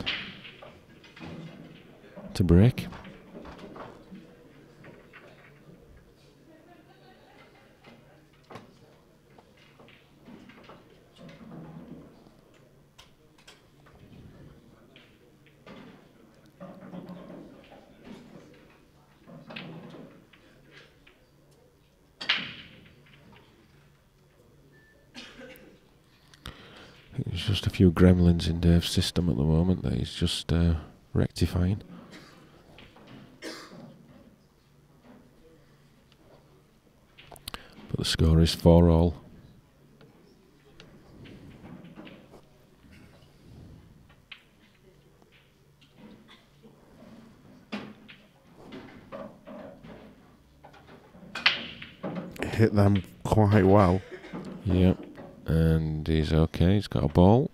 to break. There's just a few gremlins in Dave's system at the moment that he's just rectifying. But the score is 4-all.
Hit them quite well.
Yep. And he's okay, he's got a ball.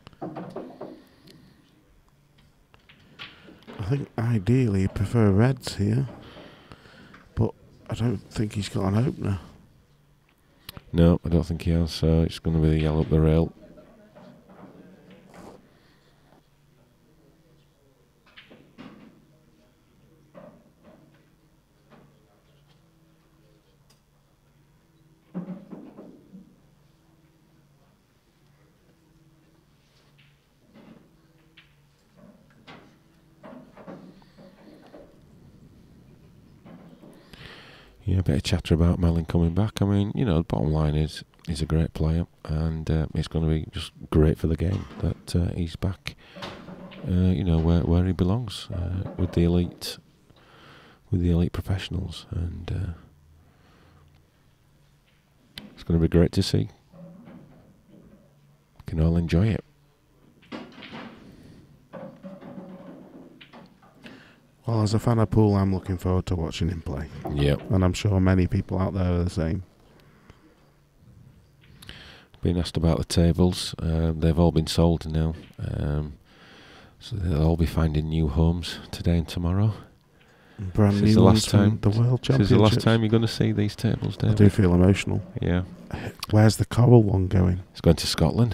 I think ideally he'd prefer reds here, but I don't think he's got an opener.
No, I don't think he has, so it's going to be the yellow up the rail. Yeah, a bit of chatter about Mellon coming back. I mean, the bottom line is he's a great player, and it's going to be just great for the game that he's back. Where he belongs with the elite professionals, and it's going to be great to see. We can all enjoy it.
Well, as a fan of Poole, I'm looking forward to watching him play.
Yep.
And I'm sure many people out there are the same.
Been asked about the tables. They've all been sold now. So they'll all be finding new homes today and tomorrow.
Brand new ones from the World Championships.
This is the last time you're going to see these tables, David.
I do feel emotional.
Yeah.
Where's the coral one going?
It's going to Scotland.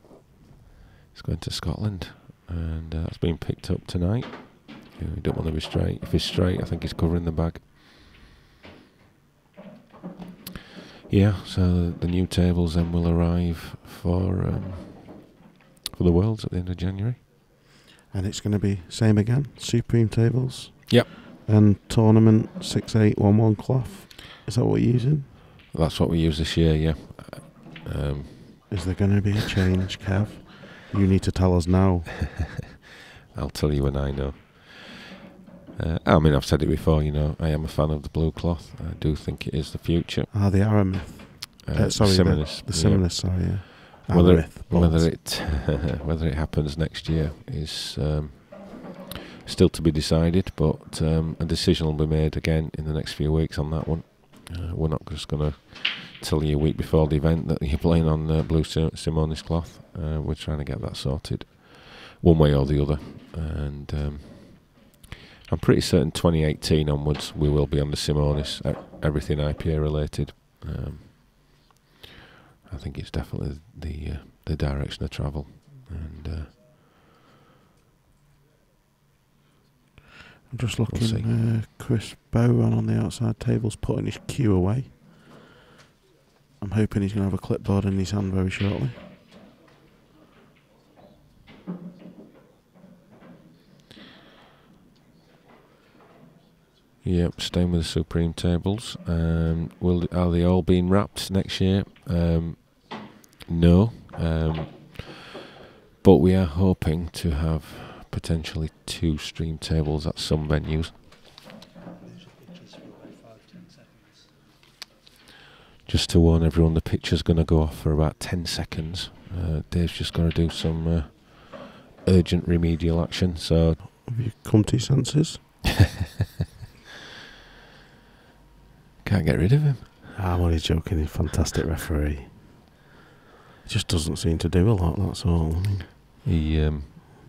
And that's been picked up tonight. You don't want to be straight. If he's straight, I think he's covering the bag. Yeah, so the new tables then will arrive for the Worlds at the end of January.
And it's going to be same again, Supreme tables.
Yep.
And tournament 6811 cloth. Is that what you're using?
That's what we use this year, yeah.
Is there going to be a change, Kev? You need to tell us now.
I'll tell you when I know. I mean, I've said it before, you know, I am a fan of the blue cloth. I do think it is the future.
The Aramith. Sorry,
Simonis,
the Simonis, sorry, yeah.
Whether it happens next year is still to be decided, but a decision will be made again in the next few weeks on that one. We're not just going to tell you a week before the event that you're playing on blue Simonis cloth. We're trying to get that sorted one way or the other, and I'm pretty certain 2018 onwards we will be on the Simonis, everything IPA related. I think it's definitely the direction of travel, and
I'm just looking. Chris Bowen on the outside table's putting his cue away. I'm hoping he's going to have a clipboard in his hand very shortly.
Yep, staying with the Supreme tables. Are they all being wrapped next year? No. But we are hoping to have potentially 2 stream tables at some venues. Just to warn everyone, the picture's going to go off for about 10 seconds. Dave's just got to do some urgent remedial action. So,
have you come to your senses?
Can't get rid of him.
I'm only joking. He's a fantastic referee. He just doesn't seem to do a lot. That's all. I mean,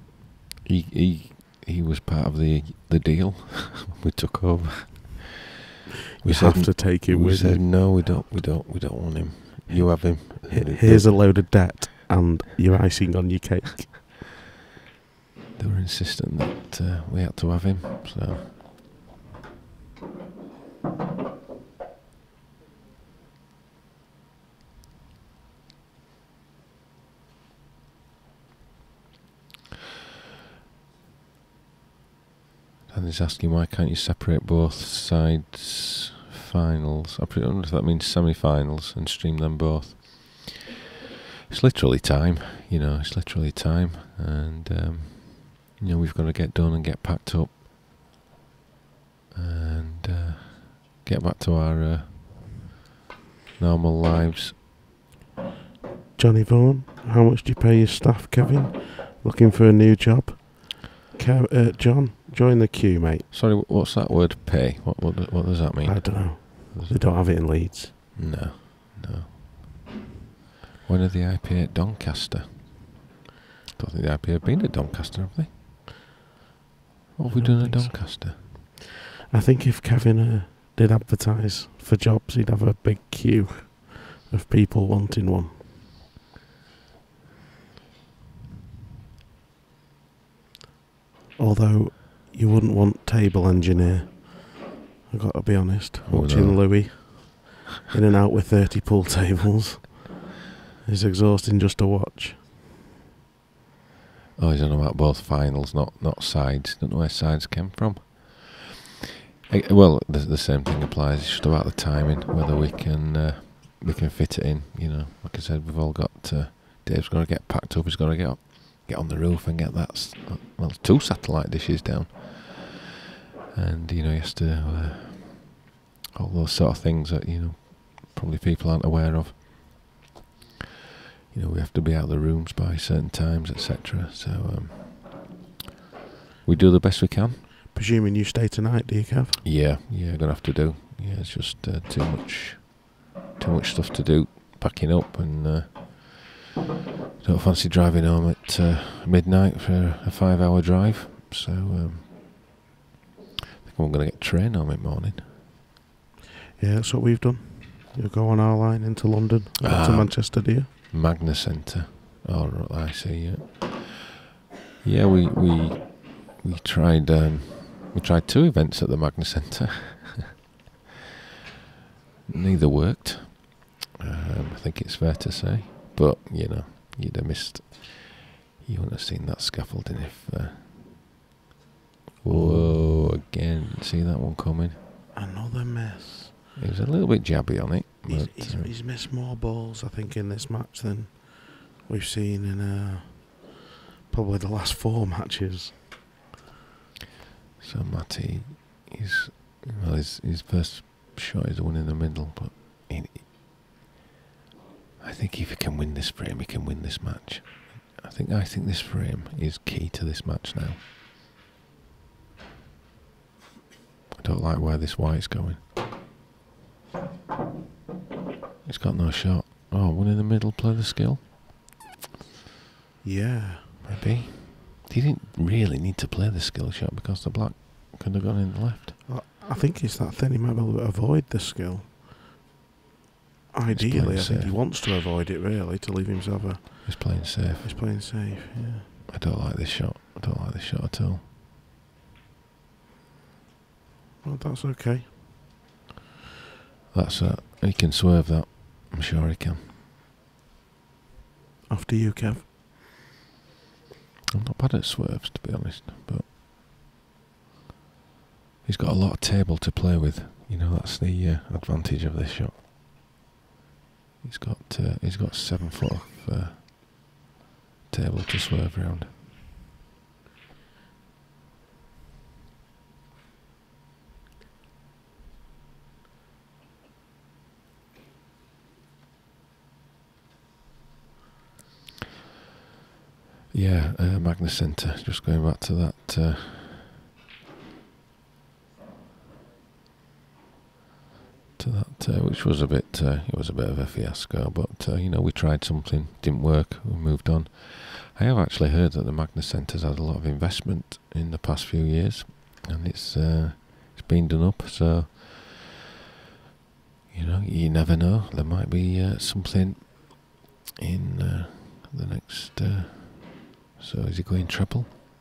he was part of the deal when we took over.
We have to take him with
us. We said
him.
no, we don't want him. You have him.
Here's a load of debt and your icing on your cake.
They were insistent that we had to have him. So. And he's asking why can't you separate both sides finals? I wonder if that means semi-finals and stream them both. It's literally time, you know. It's literally time, and you know, we've got to get done and get packed up and get back to our normal lives.
Johnny Vaughan, how much do you pay your staff, Kevin? Looking for a new job? John, join the queue, mate.
Sorry, what's that word, pay? What does that mean?
I don't know. They don't have it in Leeds.
No. When are the IPA at Doncaster? Don't think the IPA have been at Doncaster, have they? What have we done at Doncaster?
So. I think if Kevin did advertise for jobs, he'd have a big queue of people wanting one. Although you wouldn't want table engineer, I've got to be honest. Watching Louis in and out with 30 pool tables is exhausting just to watch.
Oh, he's on about both finals, not sides. Don't know where sides came from. Well, the same thing applies. It's just about the timing, whether we can fit it in. You know, like I said, we've all got. Dave's got to get packed up. He's got to get on the roof and get that. 2 satellite dishes down, and you know, he has to all those sort of things that, you know, probably people aren't aware of. You know, we have to be out of the rooms by certain times, etc. So we do the best we can.
Presuming you stay tonight, do you, Kev?
Yeah, gonna have to do. Yeah, it's just too much stuff to do, packing up, and don't fancy driving home at midnight for a 5-hour drive. So I think I'm gonna get a train home in the morning.
Yeah, that's what we've done. You'll go on our line into London, to Manchester, do you?
Magna Centre. Oh, right, I see. Yeah, we tried. We tried 2 events at the Magna Centre. Neither worked. I think it's fair to say, but you know, you'd have missed. You wouldn't have seen that scaffolding if Whoa, again, didn't see that one coming.
Another miss.
He was a little bit jabby on it. But,
He's missed more balls, I think, in this match than we've seen in probably the last 4 matches.
So Matty, his first shot is the one in the middle, but I think if he can win this frame, he can win this match. I think this frame is key to this match now. I don't like where this white's going. He's got no shot. Oh, one in the middle, play the skill.
Yeah.
Maybe. He didn't really need to play the skill shot because the black could have gone in the left.
Well, I think he's that thin, he might be able to avoid the skill. Ideally, I think he wants to avoid it, really, to leave himself a...
He's playing safe.
He's playing safe, yeah.
I don't like this shot. I don't like this shot at all.
Well, that's okay.
That's he can swerve that. I'm sure he can.
After you, Kev.
I'm not bad at swerves, to be honest, but he's got a lot of table to play with. You know, that's the advantage of this shot. He's got 7 foot of table to swerve around. Yeah, Magnus Centre. Just going back to that. Which was a bit. It was a bit of a fiasco, but you know, we tried something, didn't work, we moved on. I have actually heard that the Magnus Centre's had a lot of investment in the past few years, and it's been done up. So you know, you never know. There might be something in the next. So is he going triple?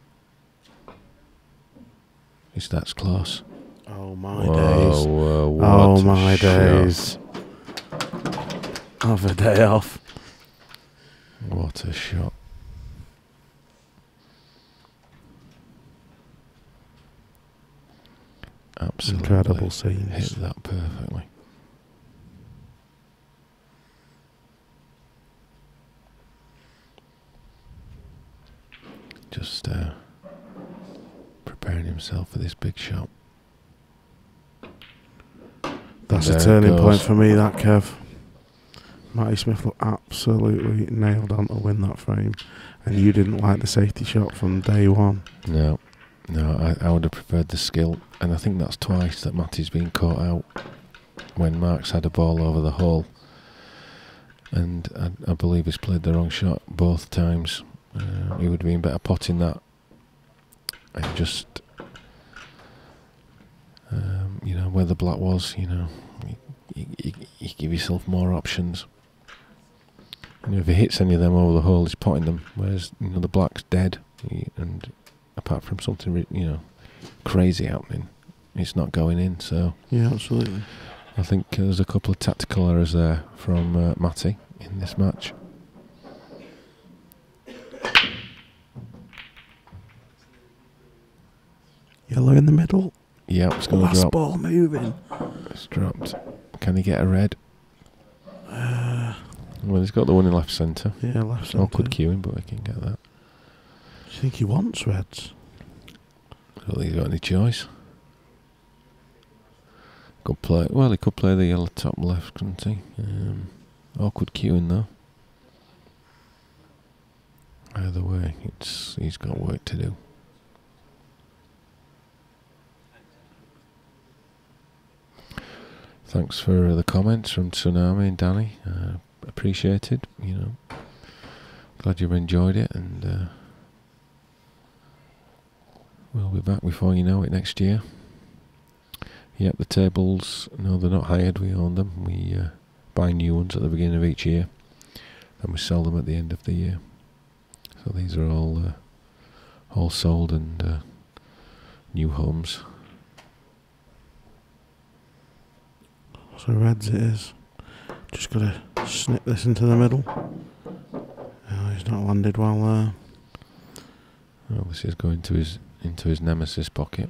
That's close.
Oh my days.
Oh
my days. Have a day off.
What a shot. Absolutely.
Incredible scenes.
Hit that perfectly. Just preparing himself for this big shot.
That's a turning point for me, that, Kev. Matty Smith looked absolutely nailed on to win that frame, and you didn't like the safety shot from day one.
No, I would have preferred the skill, and I think that's twice that Matty's been caught out when Mark's had a ball over the hole, and I believe he's played the wrong shot both times. He would have been better potting that, and just you know, where the black was, you know, you give yourself more options. You know, if he hits any of them over the hole, he's potting them, whereas, you know, the black's dead, and apart from something, you know, crazy happening, it's not going in. So
yeah, absolutely.
I think there's a couple of tactical errors there from Matty in this match.
Yellow in the middle.
Yeah, it's going to
Last
drop.
ball moving.
It's dropped. Can he get a red? Well, he's got the one in left centre.
Yeah, left centre.
Awkward queuing, but he can get that.
Do you think he wants reds?
I don't think he's got any choice. Could play. Well, he could play the yellow top left, couldn't he? Awkward queuing though. Either way, he's got work to do. Thanks for the comments from Tsunami and Danny. Appreciated. You know, glad you've enjoyed it, and we'll be back before you know it next year. Yep, the tables. No, they're not hired. We own them. We buy new ones at the beginning of each year, and we sell them at the end of the year. So these are all sold and new homes.
So reds it is. Just got to snip this into the middle. Oh, he's not landed well there.
Well, this is going to his into his nemesis pocket.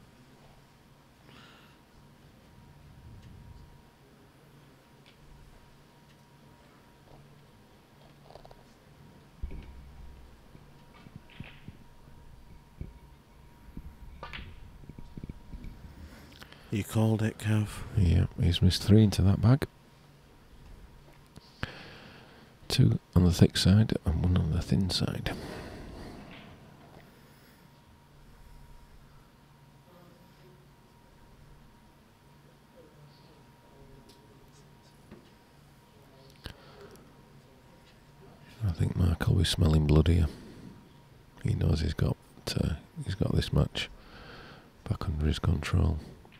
You called it, Kev.
Yeah, he's missed 3 into that bag. 2 on the thick side and 1 on the thin side. I think Mark will be smelling bloodier. He knows he's got this match back under his control.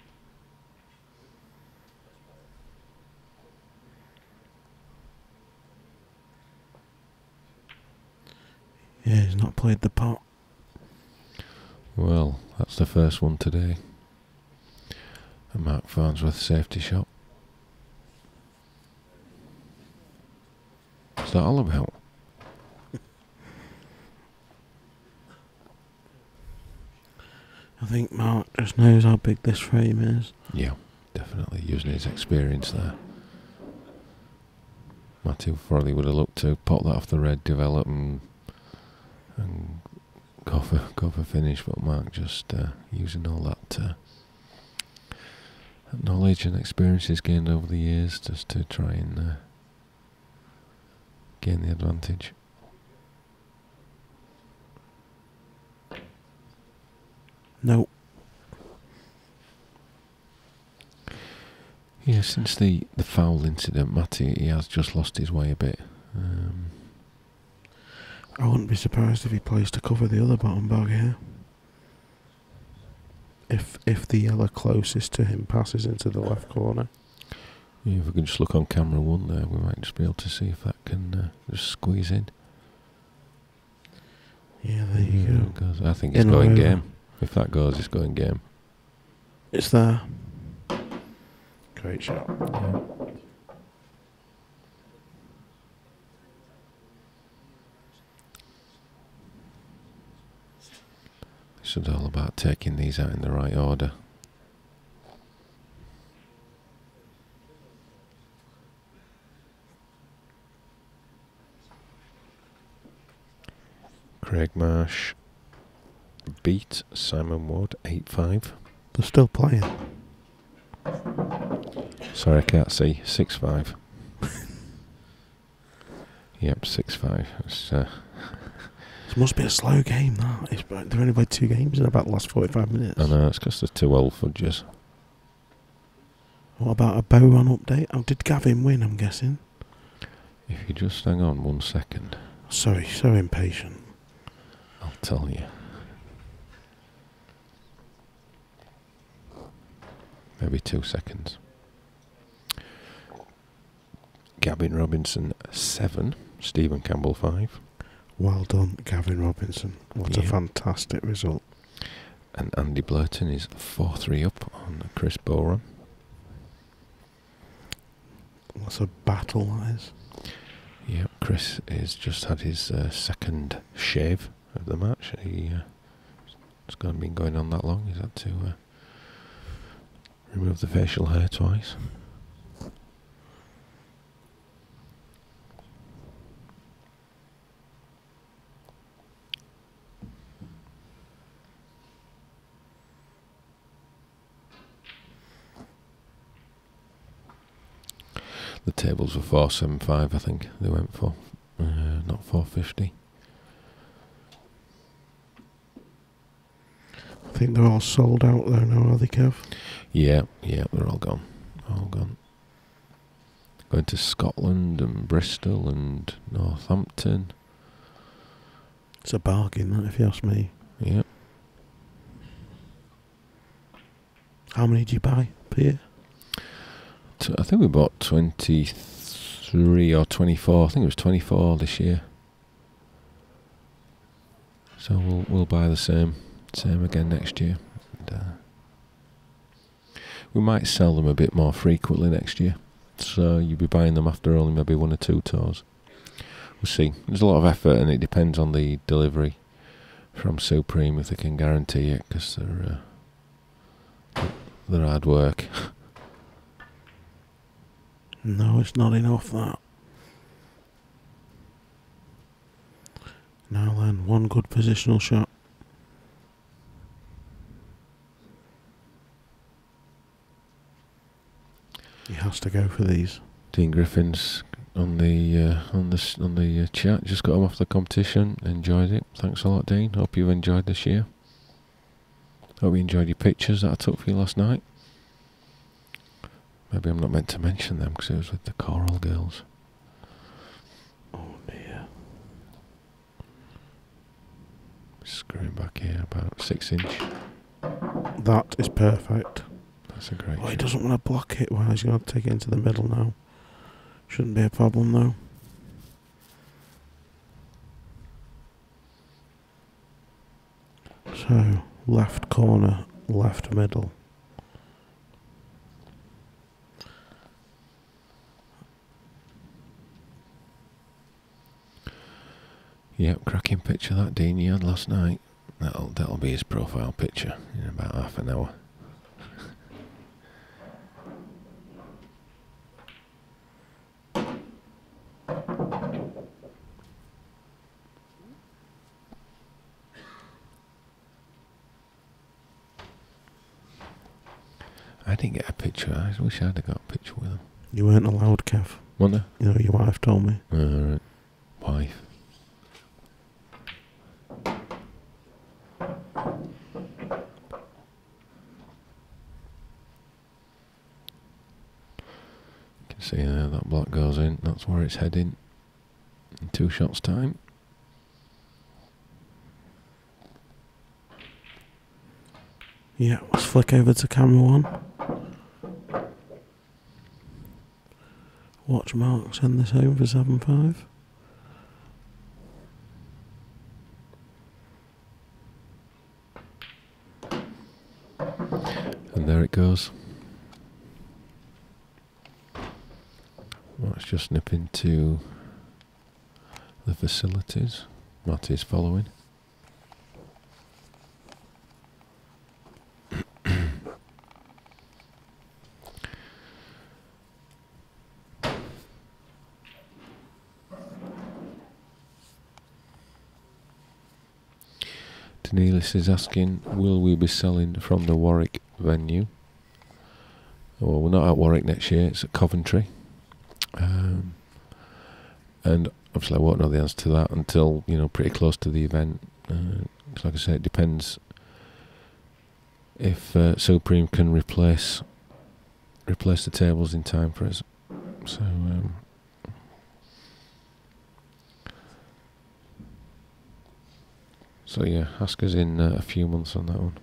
Yeah, he's not played the pot.
Well, that's the first one today. A Mark Farnsworth safety shot. What's that all about?
I think Mark just knows how big this frame is.
Yeah, definitely using his experience there. Matty probably would have looked to pop that off the red, develop and go for finish, but Mark just using all that knowledge and experience he's gained over the years just to try and gain the advantage.
No.
Yeah, since the foul incident, Matty, he has just lost his way a bit.
I wouldn't be surprised if he plays to cover the other bottom bag here. If the yellow closest to him passes into the left corner.
Yeah, if we can just look on camera 1 there, we might just be able to see if that can just squeeze in.
Yeah, there you go.
I think it's going game. If that goes, it's going game.
It's there. Great shot.
Yeah. This is all about taking these out in the right order. Craig Marsh beat Simon Ward 8-5.
They're still playing.
Sorry, I can't see. 6-5. Yep, 6-5.
This must be a slow game, that. They've only played 2 games in about the last 45 minutes.
I know, it's because they're 2 old fudges.
What about a bow run update? Oh, did Gavin win, I'm guessing?
If you just hang on 1 second.
Sorry, so impatient.
I'll tell you. Maybe 2 seconds. Gavin Robinson 7, Stephen Campbell 5.
Well done, Gavin Robinson. What a fantastic result.
And Andy Blurton is 4-3 up on Chris Boran.
What a battle that is.
Yep, Chris has just had his second shave of the match. It's been going on that long. He's had to remove the facial hair twice. The tables were 475, I think they went for, not 450.
I think they're all sold out there now, are they, Kev?
Yeah, they're all gone. All gone. Going to Scotland and Bristol and Northampton.
It's a bargain, that, if you ask me.
Yeah.
How many did you buy per year?
I think we bought 23 or 24. I think it was 24 this year. So we'll buy the same again next year. And, we might sell them a bit more frequently next year. So you'll be buying them after only maybe 1 or 2 tours. We'll see. There's a lot of effort and it depends on the delivery from Supreme if they can guarantee it, because they're hard work.
No, it's not enough, that. Now then, one good positional shot. He has to go for these.
Dean Griffin's on the chat. Just got him off the competition. Enjoyed it. Thanks a lot, Dean. Hope you've enjoyed this year. Hope you enjoyed your pictures that I took for you last night. Maybe I'm not meant to mention them because it was with the choral girls.
Oh dear.
Screwing back here about 6 inch.
That is perfect.
That's a great
Oh, he
shot.
doesn't want to block it. Well, he's going to take it into the middle now. Shouldn't be a problem though. So, left corner, left middle.
Yep, cracking picture that Dean you had last night. That'll be his profile picture in about half an hour. I didn't get a picture. I wish I'd have got a picture with him.
You weren't allowed, Kev.
Wasn't I?
You know, your wife told me.
Alright. Wife. You can see there that block goes in. That's where it's heading in 2 shots time.
Yeah, let's flick over to camera 1. Watch Mark send this home for 7.5.
And there it goes. Let's just nip into the facilities. Matty's following. Danielis is asking, will we be selling from the Warwick venue? Well, we're not at Warwick next year, it's at Coventry. And obviously I won't know the answer to that until, pretty close to the event. 'Cause like I say, it depends if Supreme can replace the tables in time for us. So yeah, ask us in a few months on that one.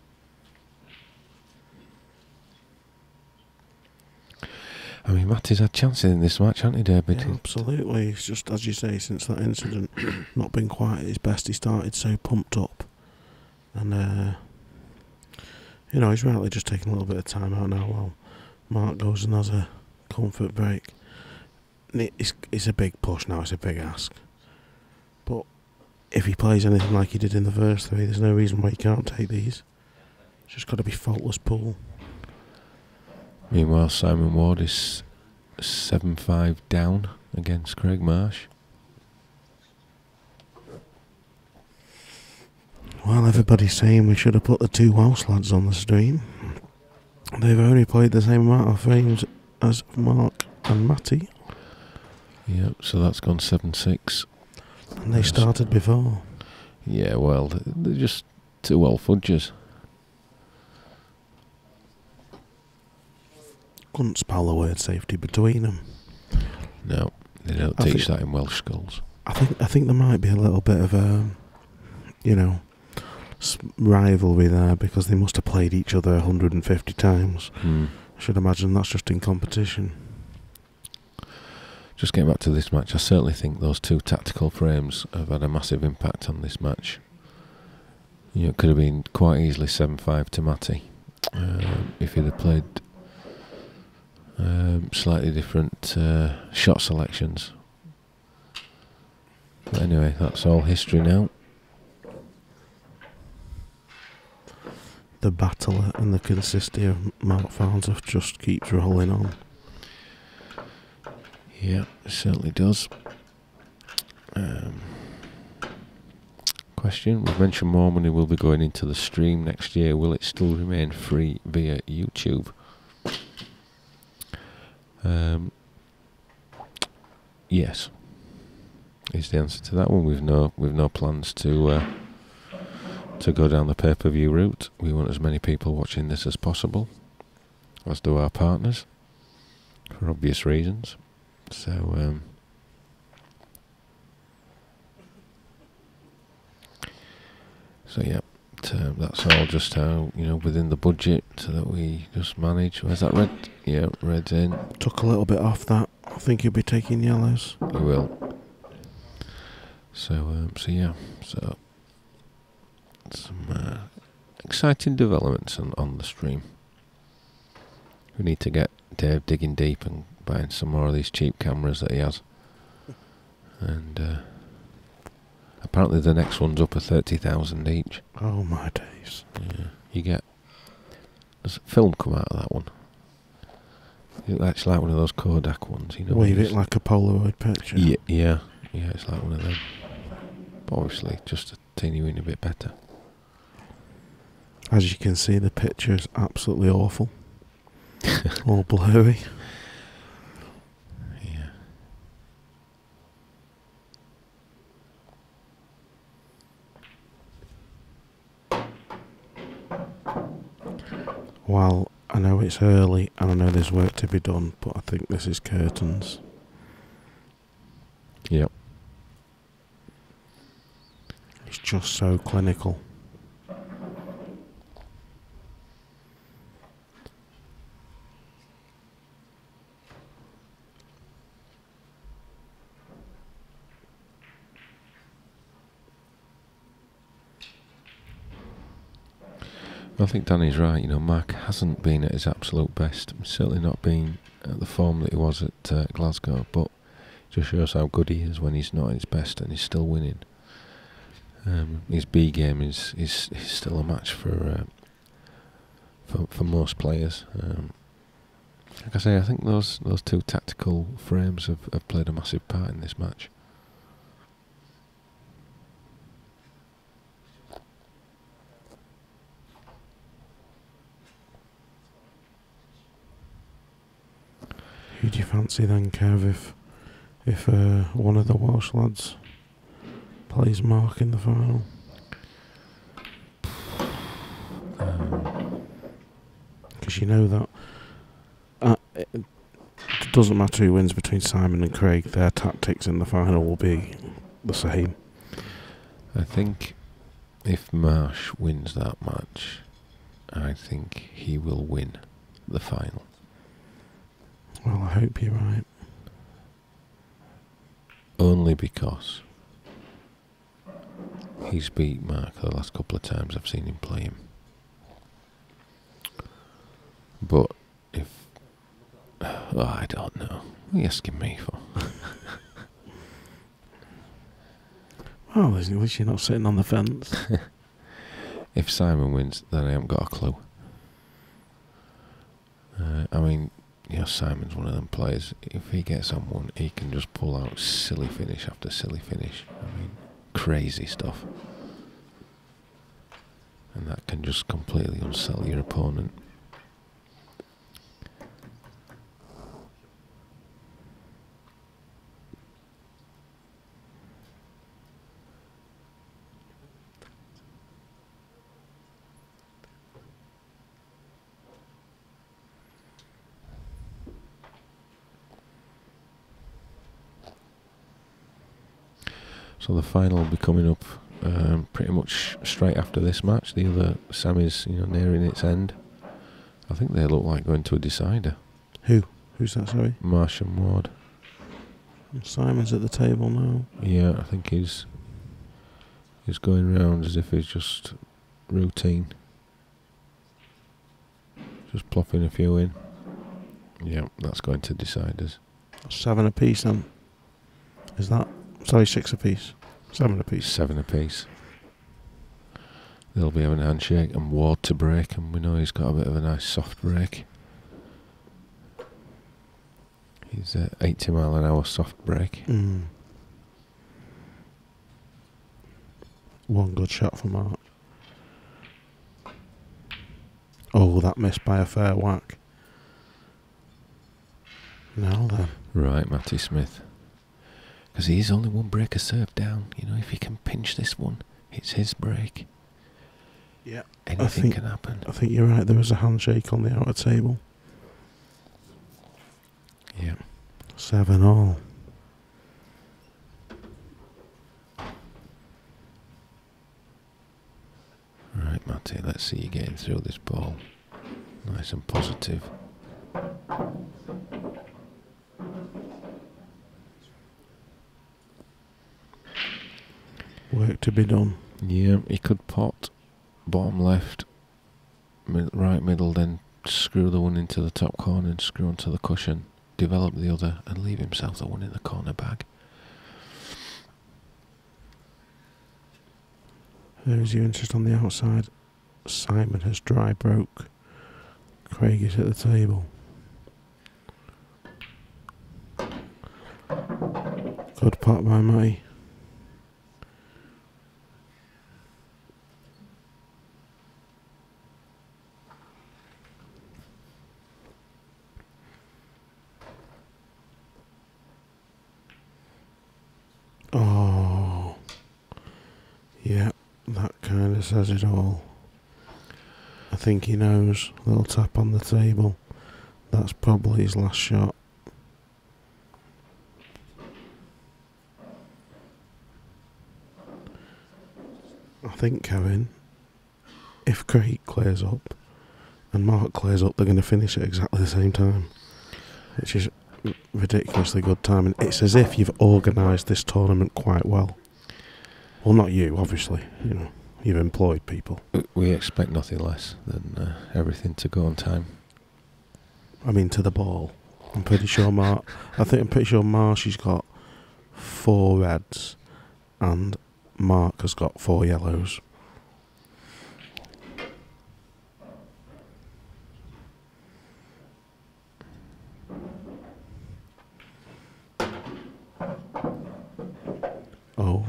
I mean, Matty's had chances in this match, hasn't he, David?
Yeah, absolutely. It's just, as you say, since that incident, not been quite at his best. He started so pumped up. And, he's rightly just taking a little bit of time out now while Mark goes and has a comfort break. And it's a big push now, it's a big ask. But if he plays anything like he did in the first 3, there's no reason why he can't take these. It's just got to be faultless pool.
Meanwhile, Simon Ward is 7-5 down against Craig Marsh.
Well, everybody's saying we should have put the 2 Welsh lads on the stream. They've only played the same amount of frames as Mark and Matty.
Yep, so that's gone 7-6.
And they started before.
Yeah, well, they're just 2 old fudgers.
Couldn't spell the word safety between them.
No, they don't teach that in Welsh schools.
I think there might be a little bit of rivalry there because they must have played each other 150 times. I should imagine that's just in competition.
Just getting back to this match, I certainly think those 2 tactical frames have had a massive impact on this match. It could have been quite easily 7-5 to Matty if he'd have played slightly different shot selections. But anyway, that's all history now.
the battle and the consistency of Mark Farnsworth just keeps rolling on.
Yeah, it certainly does. Question, we've mentioned more money will be going into the stream next year. Will it still remain free via YouTube? Yes, is the answer to that one. We've no plans to go down the pay-per-view route. We want as many people watching this as possible, as do our partners, for obvious reasons. So yeah, that's all just how, within the budget that we just manage. Where's that red? Yeah, red's in.
Took a little bit off that. I think you'll be taking yellows.
You will. So yeah, so some exciting developments on the stream. We need to get Dave digging deep and buying some more of these cheap cameras that he has. And apparently the next one's up at 30,000 each.
Oh my days.
Yeah, you get... Does a film come out of that one? It's actually like one of those Kodak ones,
Wave it like a Polaroid picture.
Yeah, it's like one of them. But obviously, just a teeny weeny bit better.
As you can see, the picture is absolutely awful. All blurry.
Yeah.
Well, I know it's early and I know there's work to be done, but I think this is curtains.
Yep.
It's just so clinical.
I think Danny's right. Mark hasn't been at his absolute best. Certainly not been at the form that he was at Glasgow, but it just shows how good he is when he's not at his best and he's still winning. His B game is still a match for most players. Like I say, I think those two tactical frames have played a massive part in this match.
Who do you fancy then, Kev, if one of the Welsh lads plays Mark in the final? Because you know that it doesn't matter who wins between Simon and Craig, their tactics in the final will be the same.
I think if Marsh wins that match, I think he will win the final.
Well, I hope you're right.
Only because he's beat Mark the last couple of times I've seen him play him. But if... I don't know. What are you asking me for?
Well, at least you're not sitting on the fence.
If Simon wins, then I haven't got a clue. Simon's one of them players. If he gets on one, he can just pull out silly finish after silly finish. Crazy stuff. And that can just completely unsettle your opponent. So the final will be coming up pretty much straight after this match. The other semi's, nearing its end. I think they look like going to a decider.
Who? Who's that, sorry?
Marsh and Ward.
Simon's at the table now.
Yeah, I think he's going round as if he's just routine. Just plopping a few in. Yeah, that's going to deciders.
7 apiece then. Is that? Sorry, 6 apiece. 7 apiece.
7 apiece. They'll be having a handshake and Ward to break, and we know he's got a bit of a nice soft break. He's 80 mile an hour soft break.
One good shot from Mark. Oh, that missed by a fair whack. Now then.
Right, Matty Smith. Because he's only one breaker serve down. You know, if he can pinch this one, it's his break.
Yeah.
Anything can happen.
I think you're right. There was a handshake on the outer table.
Yeah.
7-all.
Right, Matty, let's see you getting through this ball. Nice and positive.
Work to be done.
Yeah, he could pot bottom left, right middle, then screw the one into the top corner and screw onto the cushion, develop the other and leave himself the one in the corner bag.
There's your interest on the outside. Simon has dry broke. Craig is at the table. Good pot by Matty. Oh, yeah, that kind of says it all. I think he knows. Little tap on the table. That's probably his last shot. I think, Kevin, if Craig clears up and Mark clears up, they're going to finish at exactly the same time, which is ridiculously good timing. It's as if you've organised this tournament quite well. Well, not you, obviously. You know, you've employed people.
We expect nothing less than everything to go on time.
I mean, to the ball. I'm pretty sure Marshy's got 4 reds and Mark has got 4 yellows. Oh.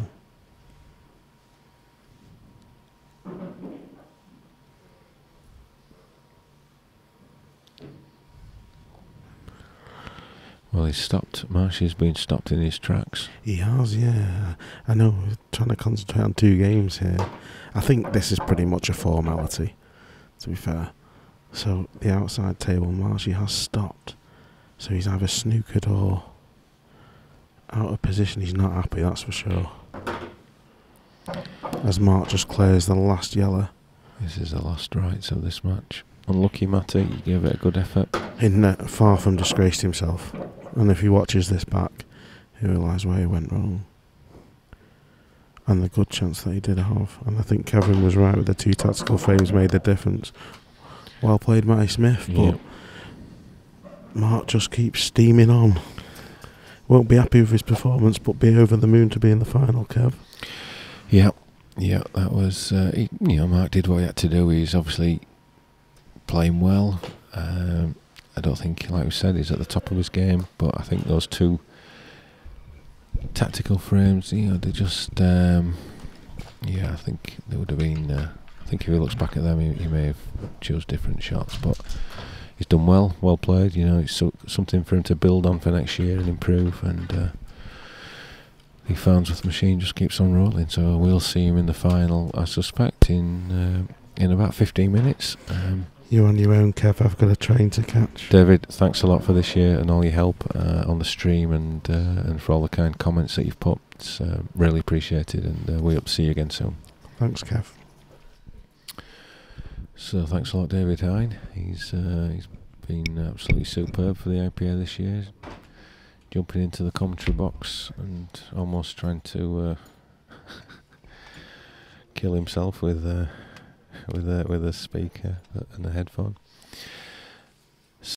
Well, he's stopped. Marshy's been stopped in his tracks.
He has, yeah. I know, we're trying to concentrate on 2 games here. I think this is pretty much a formality, to be fair. So, the outside table, Marshy has stopped. So he's either snookered or out of position. He's not happy, that's for sure. As Mark just clears the last yellow.
This is the last rights of this match. Unlucky, Matty, you gave it a good effort.
Far from disgraced himself. And if he watches this back, he'll realise where he went wrong. And the good chance that he did have. And I think Kevin was right with the 2 tactical frames made the difference. Well played, Matty Smith, but
Yep.
Mark just keeps steaming on. Won't be happy with his performance, but be over the moon to be in the final, Kev.
Yeah, that was, Mark did what he had to do. He's obviously playing well. I don't think, like we said, he's at the top of his game, but I think those 2 tactical frames, they just, I think they would have been, I think if he looks back at them, he may have chose different shots, but he's done well played. It's something for him to build on for next year and improve, and the Farnsworth machine just keeps on rolling, so we'll see him in the final, I suspect, in about 15 minutes.
You're on your own, Kev. I've got a train to catch.
David, thanks a lot for this year and all your help on the stream, and for all the kind comments that you've put. It's really appreciated, and we hope to see you again soon.
Thanks, Kev.
So thanks a lot, David Hine. He's been absolutely superb for the IPA this year, jumping into the commentary box and almost trying to kill himself with a speaker and a headphone.